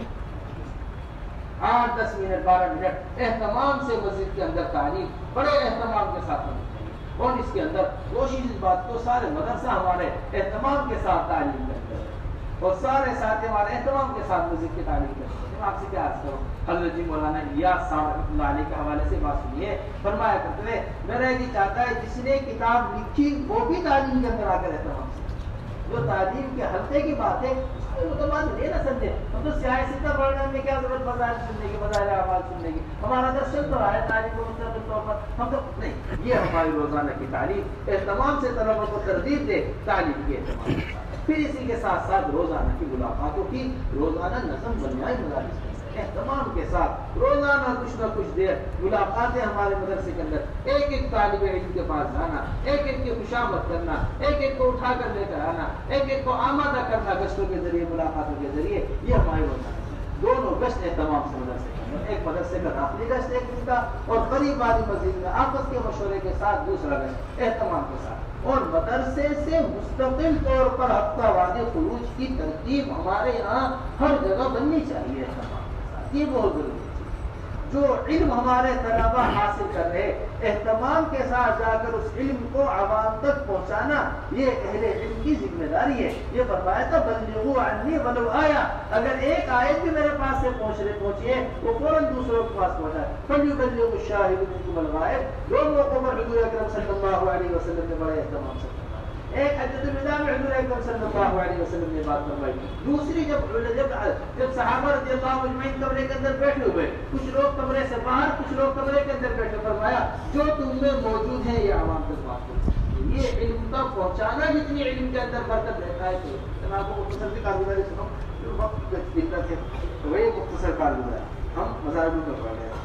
آٹھ دس منٹ بارہ منٹ اہتمام سے مسجد کے اندر تعلیم بڑے اہتمام کے ساتھ ہونی چاہیے، اور اس کے اندر کوشش اس بات کو سارے مدرسہ ہمارے اہتمام کے ساتھ تعلیم کرتے ہیں اور سارے ساتھ ہمارے اہتمام کے ساتھ مسجد کی تعلیم کرتے ہیں۔ آپ سے کیا عرض کروں، حضرت جی مولانا الیاس صاحب رحمۃ اللہ علیہ کے حوالے سے بات سنیے، فرمایا کرتے تھے میرا یہ چاہتا ہے جس نے کتاب لکھی وہ بھی تعلیم کے اندر آ کر اہتمام سے، جو تعلیم کے حلقے کی بات ہے وہ تو بات نہیں نہ سمجھے، ہم تو سیاہ ستہ پڑھنے میں کیا ضرورت فضائل سننے کی، فضائل اعمال سننے کی، ہمارا درس چل تو رہا ہے تعلیم کو مستقل طور پر، ہم تو نہیں، یہ ہماری روزانہ کی تعلیم اہتمام سے طلباء کو ترغیب دے تعلیم کے اہتمام کے ساتھ، پھر اسی کے ساتھ ساتھ روزانہ کی ملاقاتوں کی روزانہ نظم بنائے مدارس اہتمام کے ساتھ، روزانہ کچھ نہ کچھ دیر ملاقاتیں ہمارے مدرسے کے اندر، ایک ایک طالب علم کے پاس جانا، ایک ایک کی خوشامد کرنا، ایک ایک کو اٹھا کر لے کر آنا، ایک ایک کو آمادہ کرنا گشتوں کے ذریعے ملاقاتوں کے ذریعے، یہ ہمارے روزانہ دونوں گشت اہتمام سے مدرسے کے اندر، ایک مدرسے کا داخلی گشت ایک دن کا اور قریب والی مسجد میں آپس کے مشورے کے ساتھ دوسرا گشت اہتمام کے ساتھ، اور مدرسے سے مستقل طور پر ہفتہ واری خروج کی ترتیب ہمارے یہاں ہر جگہ بننی چاہیے اہتمام، یہ بہت ضروری ہے۔ جو علم ہمارے طلباء حاصل کر رہے اہتمام کے ساتھ جا کر اس علم کو عوام تک پہنچانا یہ اہل علم کی ذمہ داری ہے۔ یہ فرمایا تھا بلغوا عنی ولو آیا، اگر ایک آیت بھی میرے پاس سے پہنچ رہے پہنچی ہے وہ فوراً دوسروں کے پاس پہنچائے، فلیبلغ الشاہد منکم الغائب، دو موقعوں پر حضور اکرم صلی اللہ علیہ وسلم نے بڑے اہتمام سے، ایک حجۃ الوداع میں حضور اکرم صلی اللہ علیہ وسلم نے بات فرمائی، دوسری جب جب جب صحابہ رضی اللہ اجمعین کمرے کے اندر بیٹھے ہوئے، کچھ لوگ کمرے سے باہر کچھ لوگ کمرے کے اندر بیٹھے، فرمایا جو تم میں موجود ہے یہ عوام تک بات کرو، یہ علم تک پہنچانا جتنی علم کے اندر برکت رہتا ہے۔ تو جناب کو مختصر سی کارگزاری سنو، جو وقت دقت ہے وہی مختصر کارگزاری، ہم مذاہب کو پڑھ رہے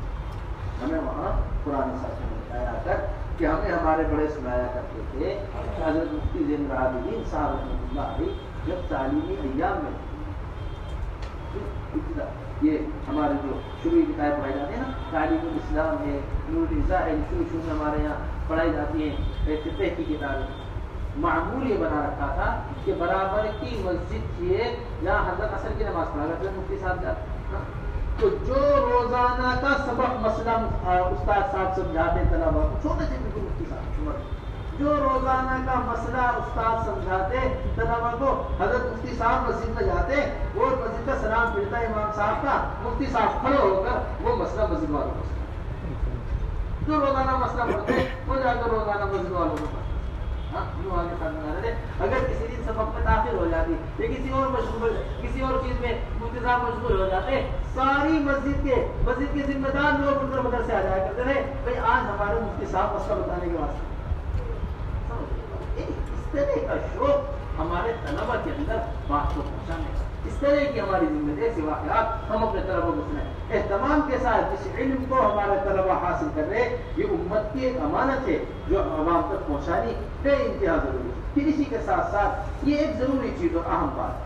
ہیں، ہمیں وہاں قرآن صاحب نے بتایا تک کہ ہمیں ہمارے بڑے سنایا کرتے تھے کہ حضرت مفتی زین العابدین صاحب رحمۃ اللہ علیہ جب تعلیمی ایام میں یہ ہمارے جو شروعی کتابیں پڑھائی جاتی ہیں نا، تعلیم الاسلام ہے، نور النساء ہے، شروع شروع میں ہمارے یہاں پڑھائی جاتی ہیں فقہ کی کتابیں، معمول یہ بنا رکھا تھا کہ برابر کی مسجد کیے جہاں حضرت عصر کی نماز پڑھا کرتے مفتی صاحب جاتے، تو جو روزانہ کا سبق مسئلہ استاد صاحب سمجھاتے طلباء کو، چھوٹے سے بالکل مفتی صاحب جو روزانہ کا مسئلہ استاد سمجھاتے طلباء کو، حضرت مفتی صاحب مسجد میں جاتے، وہ مسجد کا سلام پھرتا امام صاحب کا، مفتی صاحب کھڑے ہو کر وہ مسئلہ مسجد والوں کو سمجھاتے، جو روزانہ مسئلہ پڑھتے وہ جا کر روزانہ مسجد والوں کو پڑھتے۔ اگر کسی دن سبق میں تاخیر ہو جاتی یا کسی اور مشغول کسی اور چیز میں مفتی صاحب مشغول ہو جاتے، ساری مسجد کے مسجد کے ذمہ دار لوگ ان پر مدرسے آ جایا کرتے رہے، بھائی آج ہمارے مفتی صاحب مسئلہ بتانے کے واسطے۔ اس طرح کا شوق ہمارے طلبا کے اندر بات کو پہنچانے کا، اس طرح کی ہماری ذمہ داری ایسے واقعات ہم اپنے طلبہ کو سنائیں۔ اہتمام کے ساتھ جس علم کو ہمارے طلبہ حاصل کر رہے یہ امت کی ایک امانت ہے جو عوام تک پہنچانی بے انتہا ضروری ہے۔ پھر اسی کے ساتھ ساتھ یہ ایک ضروری چیز اور اہم بات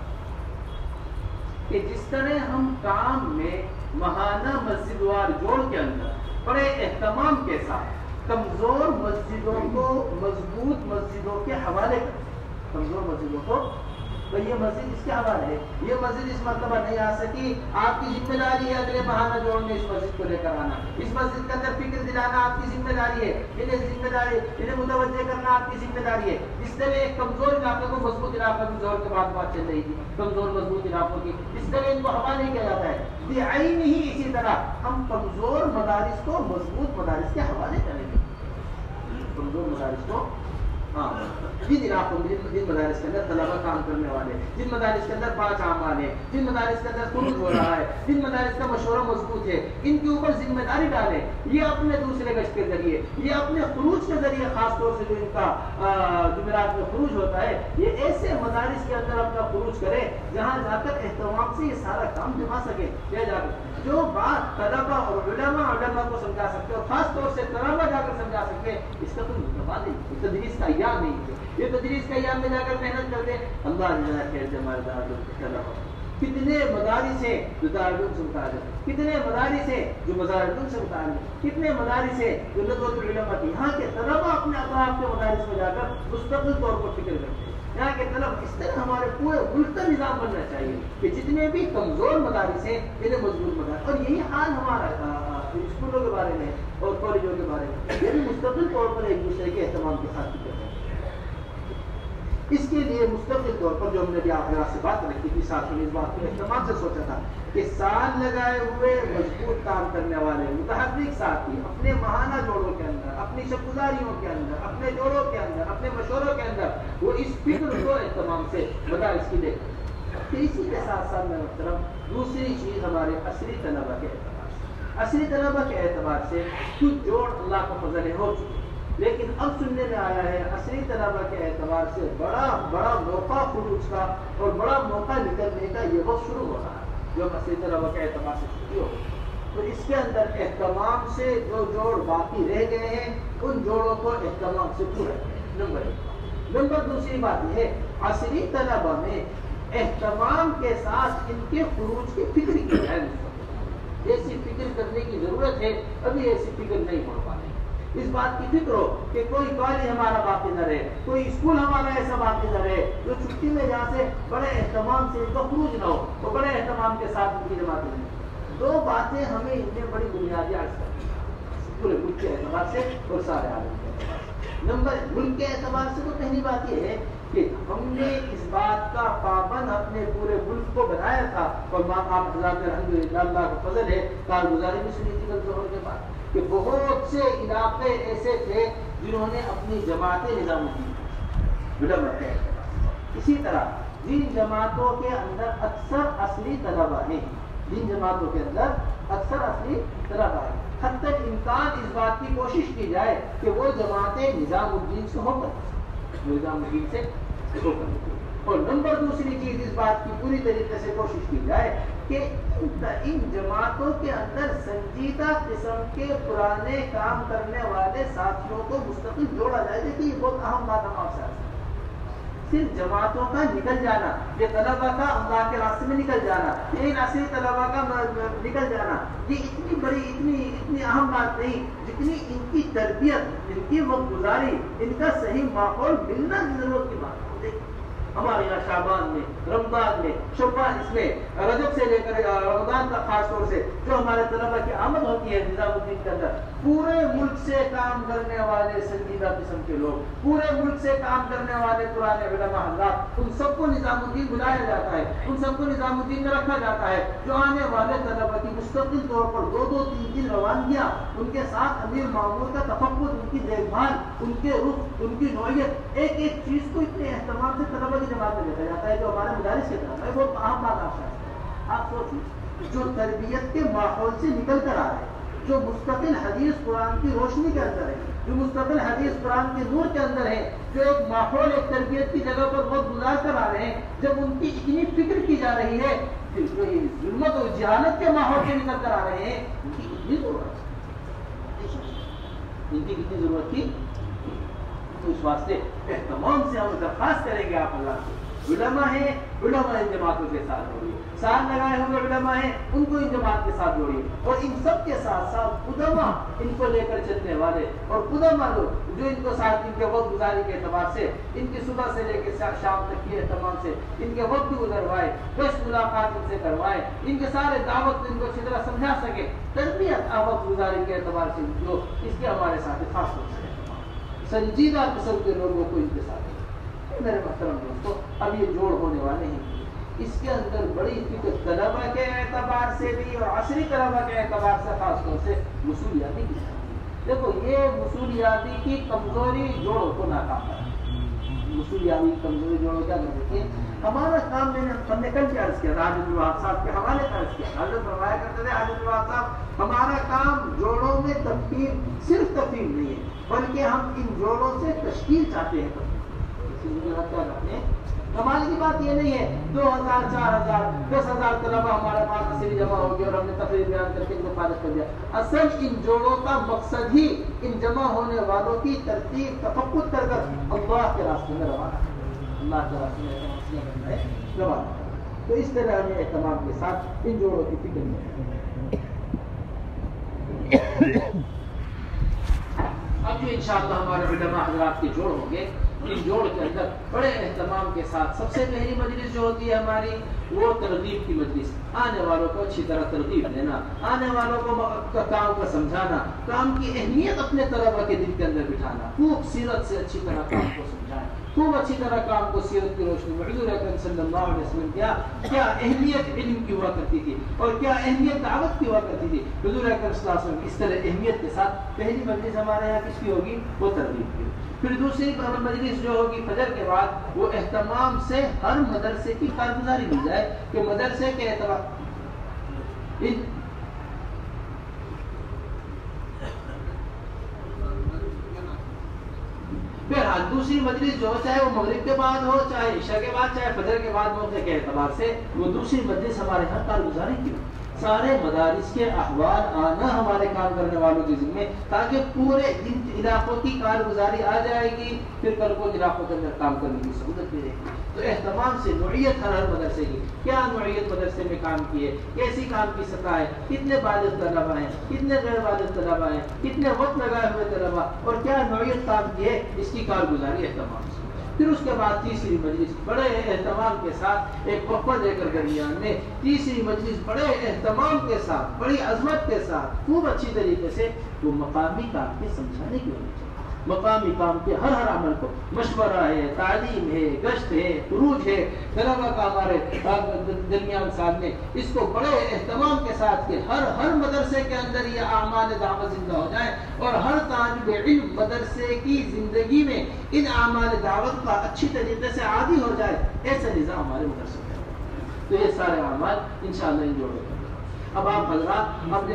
کہ جس طرح ہم کام میں ماہانہ مسجد وار جوڑ کے اندر بڑے اہتمام کے ساتھ کمزور مسجدوں کو مضبوط مسجدوں کے حوالے کرتے ہیں، کمزور مسجدوں کو تو یہ مسجد اس کے حوالے ہے، یہ مسجد اس مرتبہ نہیں آ سکی، آپ کی ذمہ داری ہے اگلے ماہانہ جوڑ میں اس مسجد کو لے کر آنا، اس مسجد کے اندر فکر دلانا آپ کی ذمہ داری ہے، انہیں ذمہ داری انہیں متوجہ کرنا آپ کی ذمہ داری ہے۔ اس طرح ایک کمزور علاقے کو مضبوط علاقہ کی زور کے بعد بات چل رہی تھی، کمزور مضبوط علاقوں کی، اس طرح ان کو حوالے کیا جاتا ہے۔ بعین ہی اسی طرح ہم کمزور مدارس کو مضبوط مدارس کے حوالے کریں گے، کمزور مدارس کو ہاں جن علاقوں میں جن مدارس کے اندر طلبہ کام کرنے والے، جن مدارس کے اندر پانچ اعمال ہیں، جن مدارس کے اندر خروج ہو رہا ہے، جن مدارس کا مشورہ مضبوط ہے، ان کے اوپر ذمہ داری ڈالیں۔ یہ اپنے دوسرے گشت کے ذریعے، یہ اپنے خروج کے ذریعے، خاص طور سے جو ان کا جمعرات میں خروج ہوتا ہے، یہ ایسے مدارس کے اندر اپنا خروج کرے جہاں جا کر اہتمام سے یہ سارا کام جما سکے، یا جا کر جو بات طلبہ اور علماء علماء کو سمجھا سکتے اور خاص طور سے طلبہ جا کر سمجھا سکتے، اس کا کوئی متبادل نہیں، یہ تدریس کا ایام نہیں ہے، یہ تدریس کا ایام میں جا کر محنت کرتے اللہ جزا خیر سے ہمارے طلبہ۔ کتنے مدارس ہیں جو دارالعلوم سے متعلق، کتنے مدارس ہیں جو مزارالعلوم سے متعلق، کتنے مدارس ہیں جو ندوۃ العلماء کی، یہاں کے طلبہ اپنے اطراف کے مدارس میں جا کر مستقل طور پر فکر کرتے ہیں۔ یہاں کے طلب اس طرح ہمارے پورے ملک کا نظام بننا چاہیے کہ جتنے بھی کمزور مدارس ہیں انہیں مضبوط مدارس، اور یہی حال ہمارا اسکولوں کے بارے میں اور کالجوں کے بارے میں، یہ بھی مستقل طور پر ایک دوسرے کے اہتمام کے ساتھ فکر کرتے ہیں۔ اس کے لیے مستقل طور پر جو ہم نے بھی آخرات سے بات رکھی تھی، ساتھ میں اس بات کو اہتمام سے سوچا تھا کہ سال لگائے ہوئے مضبوط کام کرنے والے متحرک ساتھی اپنے ماہانہ جوڑوں کے اندر، اپنی شب گزاریوں کے اندر، اپنے جوڑوں کے اندر، اپنے مشوروں کے اندر وہ اس فکر کو اہتمام سے مدارس کی دے۔ پھر اسی کے ساتھ ساتھ میں محترم دوسری چیز ہمارے عصری طلبہ کے اعتبار سے، عصری طلبہ کے اعتبار سے کچھ جوڑ اللہ کا فضل ہو چکے، لیکن اب سننے میں آیا ہے عصری طلبہ کے اعتبار سے بڑا بڑا موقع خروج کا اور بڑا موقع نکلنے کا یہ وقت شروع ہو رہا ہے جو عصری طلبہ کے اعتبار سے چھٹی ہو، تو اس کے اندر اہتمام سے جو جوڑ باقی رہ گئے ہیں ان جوڑوں کو اہتمام سے پورا کریں، نمبر ایک۔ نمبر دوسری بات یہ ہے عصری طلبہ میں اہتمام کے ساتھ ان کے خروج کی فکر کی جائے، ایسی فکر کرنے کی ضرورت ہے، ابھی ایسی فکر نہیں ہو پا رہی۔ اس بات کی فکر ہو کہ کوئی کالج ہمارا باقی نہ رہے، کوئی اسکول ہمارا ایسا باقی نہ رہے جو چھٹی میں جہاں سے بڑے اہتمام سے ان کا خروج نہ ہو اور بڑے اہتمام کے ساتھ ان کی جماعتیں نہیں۔ دو باتیں ہمیں ان میں بڑی بنیادی عرض کرتی ہیں پورے ملک کے اعتبار سے اور سارے عالم کے اعتبار سے۔ نمبر ملک کے اعتبار سے تو پہلی بات یہ ہے کہ ہم نے اس بات کا پابند اپنے پورے ملک کو بنایا تھا، اور ماں آپ حضرات الحمدللہ اللہ کا فضل ہے کارگزاری بھی سنی تھی کل ظہر کے بعد کہ بہت سے علاقے ایسے تھے جنہوں نے اپنی جماعتیں نظام الدین بلند رکھے۔ اسی طرح جن جماعتوں کے اندر اکثر اصلی طلبہ ہیں، جن جماعتوں کے اندر اکثر اصلی طلبہ ہیں، حتی امکان اس بات کی کوشش کی جائے کہ وہ جماعتیں نظام الدین سے ہو کر نظام الدین سے ہو کر اور نمبر دوسری چیز اس بات کی پوری طریقے سے کوشش کی جائے کہ ان جماعتوں کے اندر سنجیدہ قسم کے پرانے کام کرنے والے ساتھیوں کو مستقل جوڑا جائے۔ دیکھیے یہ بہت اہم بات ہم آپ سے آتی ہے، صرف جماعتوں کا نکل جانا، یہ طلبہ کا اللہ کے راستے میں نکل جانا، یہ عصری طلبہ کا نکل جانا، یہ اتنی بڑی اتنی اتنی اہم بات نہیں جتنی ان کی تربیت، ان کی وقت گزاری، ان کا صحیح ماحول ملنا ضرورت کی بات ہے۔ ہمارے یہاں شعبان میں، رمضان میں، شعبان اس میں، رجب سے لے کر رمضان کا خاص طور سے جو ہمارے طلبہ کی آمد ہوتی ہے نظام الدین کے اندر، پورے ملک سے کام کرنے والے سنجیدہ قسم کے لوگ، پورے ملک سے کام کرنے والے پرانے علماء حضرات، ان سب کو نظام الدین بلایا جاتا ہے، ان سب کو نظام الدین میں رکھا جاتا ہے، جو آنے والے طلبہ کی مستقل طور پر دو دو تین تین روانگیاں، ان کے ساتھ امیر مامور کا تفقد، ان کی دیکھ بھال، ان کے رخ، ان کی نوعیت، ایک ایک چیز کو اتنے اہتمام سے طلبہ کی جماعت میں دیکھا جاتا ہے جو ہمارے مدارس کے طرف ہے۔ بہت اہم بات آپ سے آپ سوچیں، جو تربیت کے ماحول سے نکل کر آ رہے ہیں، جو مستقل حدیث قرآن کی روشنی کے اندر ہے، جو مستقل حدیث قرآن کے نور کے اندر ہے، جو ایک ماحول ایک تربیت کی جگہ پر وقت گزار کر آ رہے ہیں، جب ان کی اتنی فکر کی جا رہی ہے کہ جو یہ ظلمت اور جہالت کے ماحول سے نکل کر آ رہے ہیں، ان کی کتنی ضرورت ان کی کتنی ضرورت تھی. تو اس واسطے اہتمام سے ہم درخواست کریں گے آپ اللہ سے، علماء ہیں، علماء ان جماعتوں کے ساتھ جوڑیے، ساتھ لگائے ہوئے علماء ہیں ان کو ان جماعت کے ساتھ جوڑیے، اور ان سب کے ساتھ ساتھ علماء ان کو لے کر چلنے والے اور علماء لوگ جو ان کو ساتھ ان کے وقت گزاری کے اعتبار سے ان کی صبح سے لے کے شام تک کی اہتمام سے ان کے وقت گزروائے، گشت ملاقات ان سے کروائے، ان کے سارے دعوت ان کو اچھی طرح سمجھا سکے، تربیت وقت گزاری کے اعتبار سے جو اس کے ہمارے ساتھ خاص طور سے سنجیدہ قسم کے لوگوں کو ان کے ساتھ. میرے محترم دوستو، اب یہ جوڑ ہونے والے ہیں، اس کے اندر بڑی فکر طلبہ کے اعتبار سے بھی اور عصری طلبہ کے اعتبار سے خاص طور سے وصولیابی کی. دیکھو یہ وصولیابی کی کمزوری جوڑوں کو ناکام ہے. وصولیابی کی کمزوری جوڑوں کیا کر دیتی ہے؟ ہمارا کام میں نے ہم نے کل کیا عرض کیا، حاجت الوہاب صاحب کے حوالے کا عرض کیا. حضرت فرمایا کرتے تھے حاجت الوہاب صاحب، ہمارا کام جوڑوں میں تفہیم صرف تفہیم نہیں ہے، بلکہ ہم ان جوڑوں سے تشکیل چاہتے ہیں. کیا کرتے ہیں؟ کمال کی بات یہ نہیں ہے دو ہزار چار ہزار دس ہزار طلبہ ہمارے پاس اصلی جمع ہو گیا اور ہم نے تقریر بیان کر کے ان کو فارغ کر دیا. اصل ان جوڑوں کا مقصد ہی ان جمع ہونے والوں کی ترتیب تفقد کر کر اللہ کے راستے میں روانہ اللہ کے راستے میں روانہ. تو اس طرح ہمیں اہتمام کے ساتھ ان جوڑوں کی فکر میں اب جو انشاءاللہ ہمارے علماء حضرات کے جوڑ ہوں گے، ان جوڑ کے اندر بڑے اہتمام کے ساتھ سب سے پہلی مجلس جو ہوتی ہے ہماری وہ ترغیب کی مجلس. آنے والوں کو اچھی طرح ترغیب دینا، آنے والوں کو کام کا سمجھانا، کام کی اہمیت اپنے طلبہ کے دل کے اندر بٹھانا، خوب سیرت سے اچھی طرح کام کو سمجھائیں، خوب اچھی طرح کام کو سیرت کی روشنی میں حضور اکرم صلی اللہ علیہ وسلم کیا کیا اہمیت علم کی ہوا کرتی تھی اور کیا اہمیت دعوت کی ہوا کرتی تھی. حضور اکرم صلی اللہ علیہ وسلم اس طرح اہمیت کے ساتھ پہلی مجلس ہمارے یہاں کس کی ہوگی؟ وہ ترغیب کی. پھر دوسری مجلس جو ہوگی فجر کے بعد وہ اہتمام سے ہر مدرسے کی کارگزاری مل جائے کہ مدرسے کے اعتبار بہرحال دوسری مجلس جو ہو چاہے وہ مغرب کے بعد ہو، چاہے عشاء کے بعد، چاہے فجر کے بعد موقع کے اعتبار سے وہ دوسری مجلس ہمارے یہاں کارگزاری کی. سارے مدارس کے احوال آنا ہمارے کام کرنے والوں کے ذمے، تاکہ پورے ان علاقوں کی کارگزاری آ جائے گی، پھر کل کو علاقوں کے اندر کام کرنے کی سہولت ملے گی. تو اہتمام سے نوعیت ہر ہر مدرسے کی، کیا نوعیت مدرسے میں کام کی ہے، کیسی کام کی سطح ہے، کتنے بالغ طلبہ ہیں، کتنے غیر بالغ طلبہ ہیں، کتنے وقت لگائے ہوئے طلبہ اور کیا نوعیت کام کی ہے، اس کی کارگزاری اہتمام سے. پھر اس کے بعد تیسری مجلس بڑے اہتمام کے ساتھ ایک وقفہ دے کر درمیان میں تیسری مجلس بڑے اہتمام کے ساتھ بڑی عظمت کے ساتھ خوب اچھی طریقے سے وہ مقامی کام کے سمجھانے کی ہونی چاہیے. مقامی کام کے ہر ہر عمل کو مشورہ ہے، تعلیم ہے، گشت ہے، عروج ہے، طلبہ کا ہمارے درمیان سامنے اس کو بڑے اہتمام کے ساتھ کہ ہر ہر مدرسے کے اندر یہ اعمال دعوت زندہ ہو جائے اور ہر طالب علم مدرسے کی زندگی میں ان اعمال دعوت کا اچھی طریقے سے عادی ہو جائے، ایسا نظام ہمارے مدرسے میں. تو یہ سارے اعمال انشاءاللہ ان جوڑے گا. اب آپ حضرات اپنے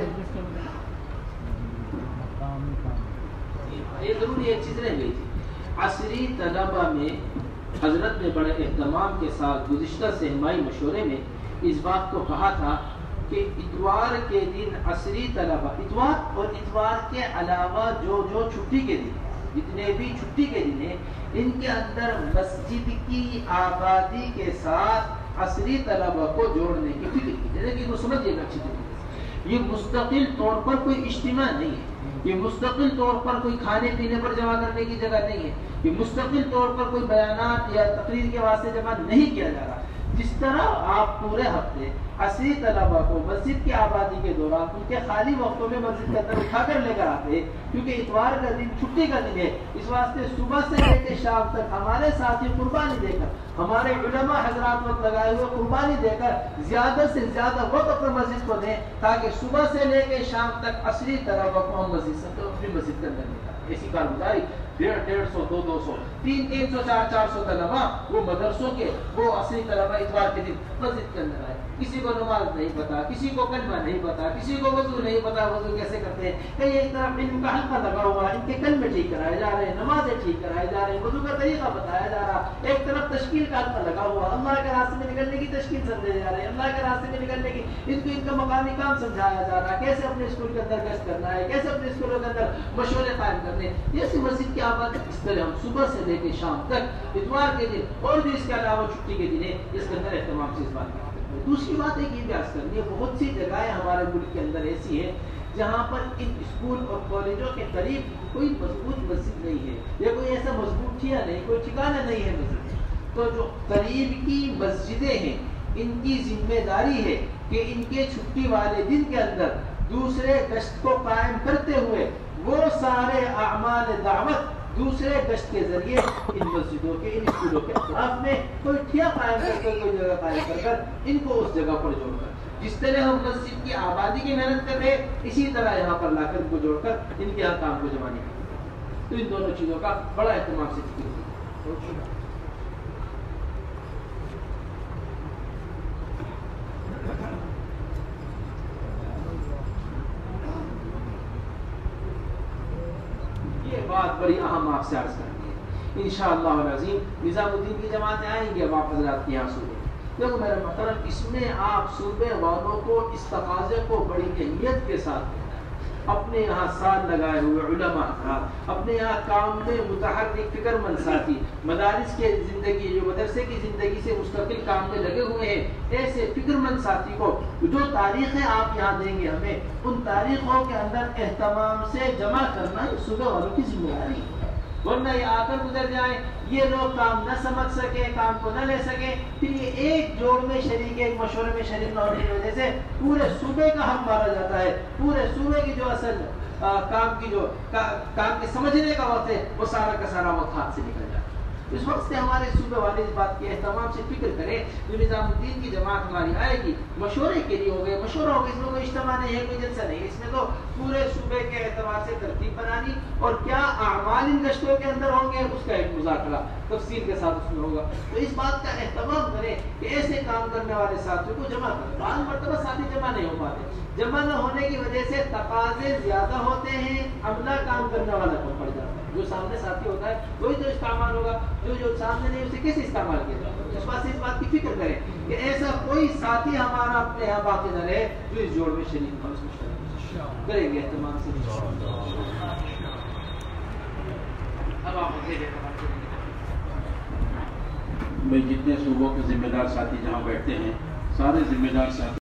یہ ضروری ایک چیز رہ گئی تھی، عصری طلبہ میں حضرت نے بڑے اہتمام کے ساتھ گزشتہ سہمائی مشورے میں اس بات کو کہا تھا کہ اتوار کے دن عصری طلبہ، اتوار اور اتوار کے علاوہ جو جو چھٹی کے دن جتنے بھی چھٹی کے دن ہیں ان کے اندر مسجد کی آبادی کے ساتھ عصری طلبہ کو جوڑنے کی فکر کی. لیکن وہ سمجھیے گا اچھی طریقے سے، یہ مستقل طور پر کوئی اجتماع نہیں ہے، یہ مستقل طور پر کوئی کھانے پینے پر جمع کرنے کی جگہ نہیں ہے، یہ مستقل طور پر کوئی بیانات یا تقریر کے واسطے جمع نہیں کیا جا رہا. جس طرح آپ پورے ہفتے عصری طلبہ کو مسجد کی آبادی کے دوران ان کے خالی وقتوں میں مسجد کے اندر اٹھا کر لے کر آتے ہیں، کیونکہ اتوار کا دن چھٹی کا دن ہے، اس واسطے صبح سے لے کے شام تک ہمارے ساتھی قربانی دے کر، ہمارے علماء حضرات وقت لگائے ہوئے قربانی دے کر زیادہ سے زیادہ وقت اپنے مسجد کو دیں تاکہ صبح سے لے کے شام تک عصری طلبہ کو ہم مسجد سے اپنی مسجد کے اندر لے کر ایسی کارگزاری ڈیڑھ ڈیڑھ سو دو دو سو تین تین سو چار چار سو طلبا وہ مدرسوں کے وہ اصلی طلبا اتوار کے دن مسجد کے اندر آئے. کسی کو نماز نہیں پتا, کسی کو کلمہ نہیں پتا, کسی کو وضو نہیں پتا وضو کیسے کرتے ہیں. کہیں ایک طرف علم کا حلقہ لگا ہوا, ان کے کلمے ٹھیک کرائے جا رہے ہیں, نمازیں ٹھیک کرائے جا رہے ہیں, وضو کا طریقہ بتایا جا رہا. ایک طرف تشکیل کا حلقہ لگا ہوا, اللہ کے راستے میں نکلنے کی تشکیل سمجھے جا رہے ہیں, اللہ کے راستے میں نکلنے کی ان کو ان کا مقامی کام سمجھایا جا رہا ہے, کیسے اپنے اسکول کے اندر گشت کرنا ہے, کیسے اپنے اسکولوں کے اندر مشورے قائم کرنے. جیسی مسجد کی آباد اس طرح ہم صبح سے لے کے شام تک اتوار کے دن اور بھی اس کے علاوہ چھٹی کے دن ہے اس کے اندر اہتمام سے اس بات کی. دوسری بات ایک یہ بیان کرنی ہے, بہت سی جگہیں ہمارے ملک کے اندر ایسی ہیں جہاں پر ان اسکول اور کالجوں کے قریب کوئی مضبوط مسجد نہیں ہے, یا کوئی ایسا مضبوط ٹھیا نہیں, کوئی ٹھکانا نہیں ہے مسجد. تو جو قریب کی مسجدیں ہیں ان کی ذمہ داری ہے کہ ان کے چھٹی والے دن کے اندر دوسرے گشت کو قائم کرتے ہوئے وہ سارے اعمال دعوت دوسرے گشت کے ذریعے ان مسجدوں کے ان اسکولوں کے اطراف میں کوئی ٹھیا قائم کر کر کوئی جگہ قائم کر کر ان کو اس جگہ پر جوڑ کر, جس طرح ہم مسجد کی آبادی کی محنت کر رہے اسی طرح یہاں پر لا کر ان کو جوڑ کر ان کے یہاں کام کو جمع نہیں کرتے. تو ان دونوں چیزوں کا بڑا اہتمام سے ذکر ہے. بات بڑی اہم آپ سے عرض کرنی ہے انشاءاللہ العظیم. نظام الدین کی جماعتیں آئیں گے اب آپ حضرات کے یہاں صوبے. دیکھو میرے محترم, اس میں آپ صوبے والوں کو اس تقاضے کو بڑی اہمیت کے ساتھ اپنے یہاں سال لگائے ہوئے علماء حضرات, اپنے یہاں کام میں متحرک فکر مند ساتھی, مدارس کے زندگی جو مدرسے کی زندگی سے مستقل کام میں لگے ہوئے ہیں, ایسے فکر مند ساتھی کو جو تاریخیں آپ یہاں دیں گے ہمیں, ان تاریخوں کے اندر اہتمام سے جمع کرنا یہ صوبے والوں کی ذمہ داری ہے. ورنہ یہ آ کر گزر جائیں, یہ لوگ کام نہ سمجھ سکے, کام کو نہ لے سکے, پھر یہ ایک جوڑ میں شریک, ایک مشورے میں شریک نہ ہونے کی وجہ سے پورے صوبے کا حق مارا جاتا ہے. پورے صوبے کی جو اصل کام کی جو کام کے سمجھنے کا وقت ہے وہ سارا کا سارا وقت ہاتھ سے نکل جاتا ہے. اس وقت سے ہمارے صوبے والے اس بات کے اہتمام سے فکر کریں. جو نظام الدین کی جماعت ہماری آئے گی مشورے کے لیے ہو گئے, مشورہ ہوگا, اس میں کوئی اجتماع نہیں ہے, کوئی جلسہ نہیں ہے, اس میں تو پورے صوبے کے اعتبار سے ترتیب بنانی اور کیا اعمال ان گشتوں کے اندر ہوں گے اس کا ایک مذاکرہ تفصیل کے ساتھ اس میں ہوگا. تو اس بات کا اہتمام کریں کہ ایسے کام کرنے والے ساتھیوں کو جمع کریں. بعض مرتبہ ساتھی جمع نہیں ہو پاتے, جمع نہ ہونے کی وجہ سے تقاضے زیادہ ہوتے ہیں, عملہ کام کرنے والا کم پڑ جاتا ہے. جو سامنے ساتھی ہوتا ہے وہی تو استعمال ہوگا, جو جو سامنے نہیں اسے کیسے استعمال کیا جائے. اس بات سے اس بات کی فکر کریں کہ ایسا کوئی ساتھی ہمارا اپنے یہاں باقی نہ رہے جو اس جوڑ میں شریک ہو. اس میں شریک کریں گے اہتمام سے. اب آپ میں جتنے صوبوں کے ذمہ دار ساتھی جہاں بیٹھتے ہیں سارے ذمہ دار ساتھی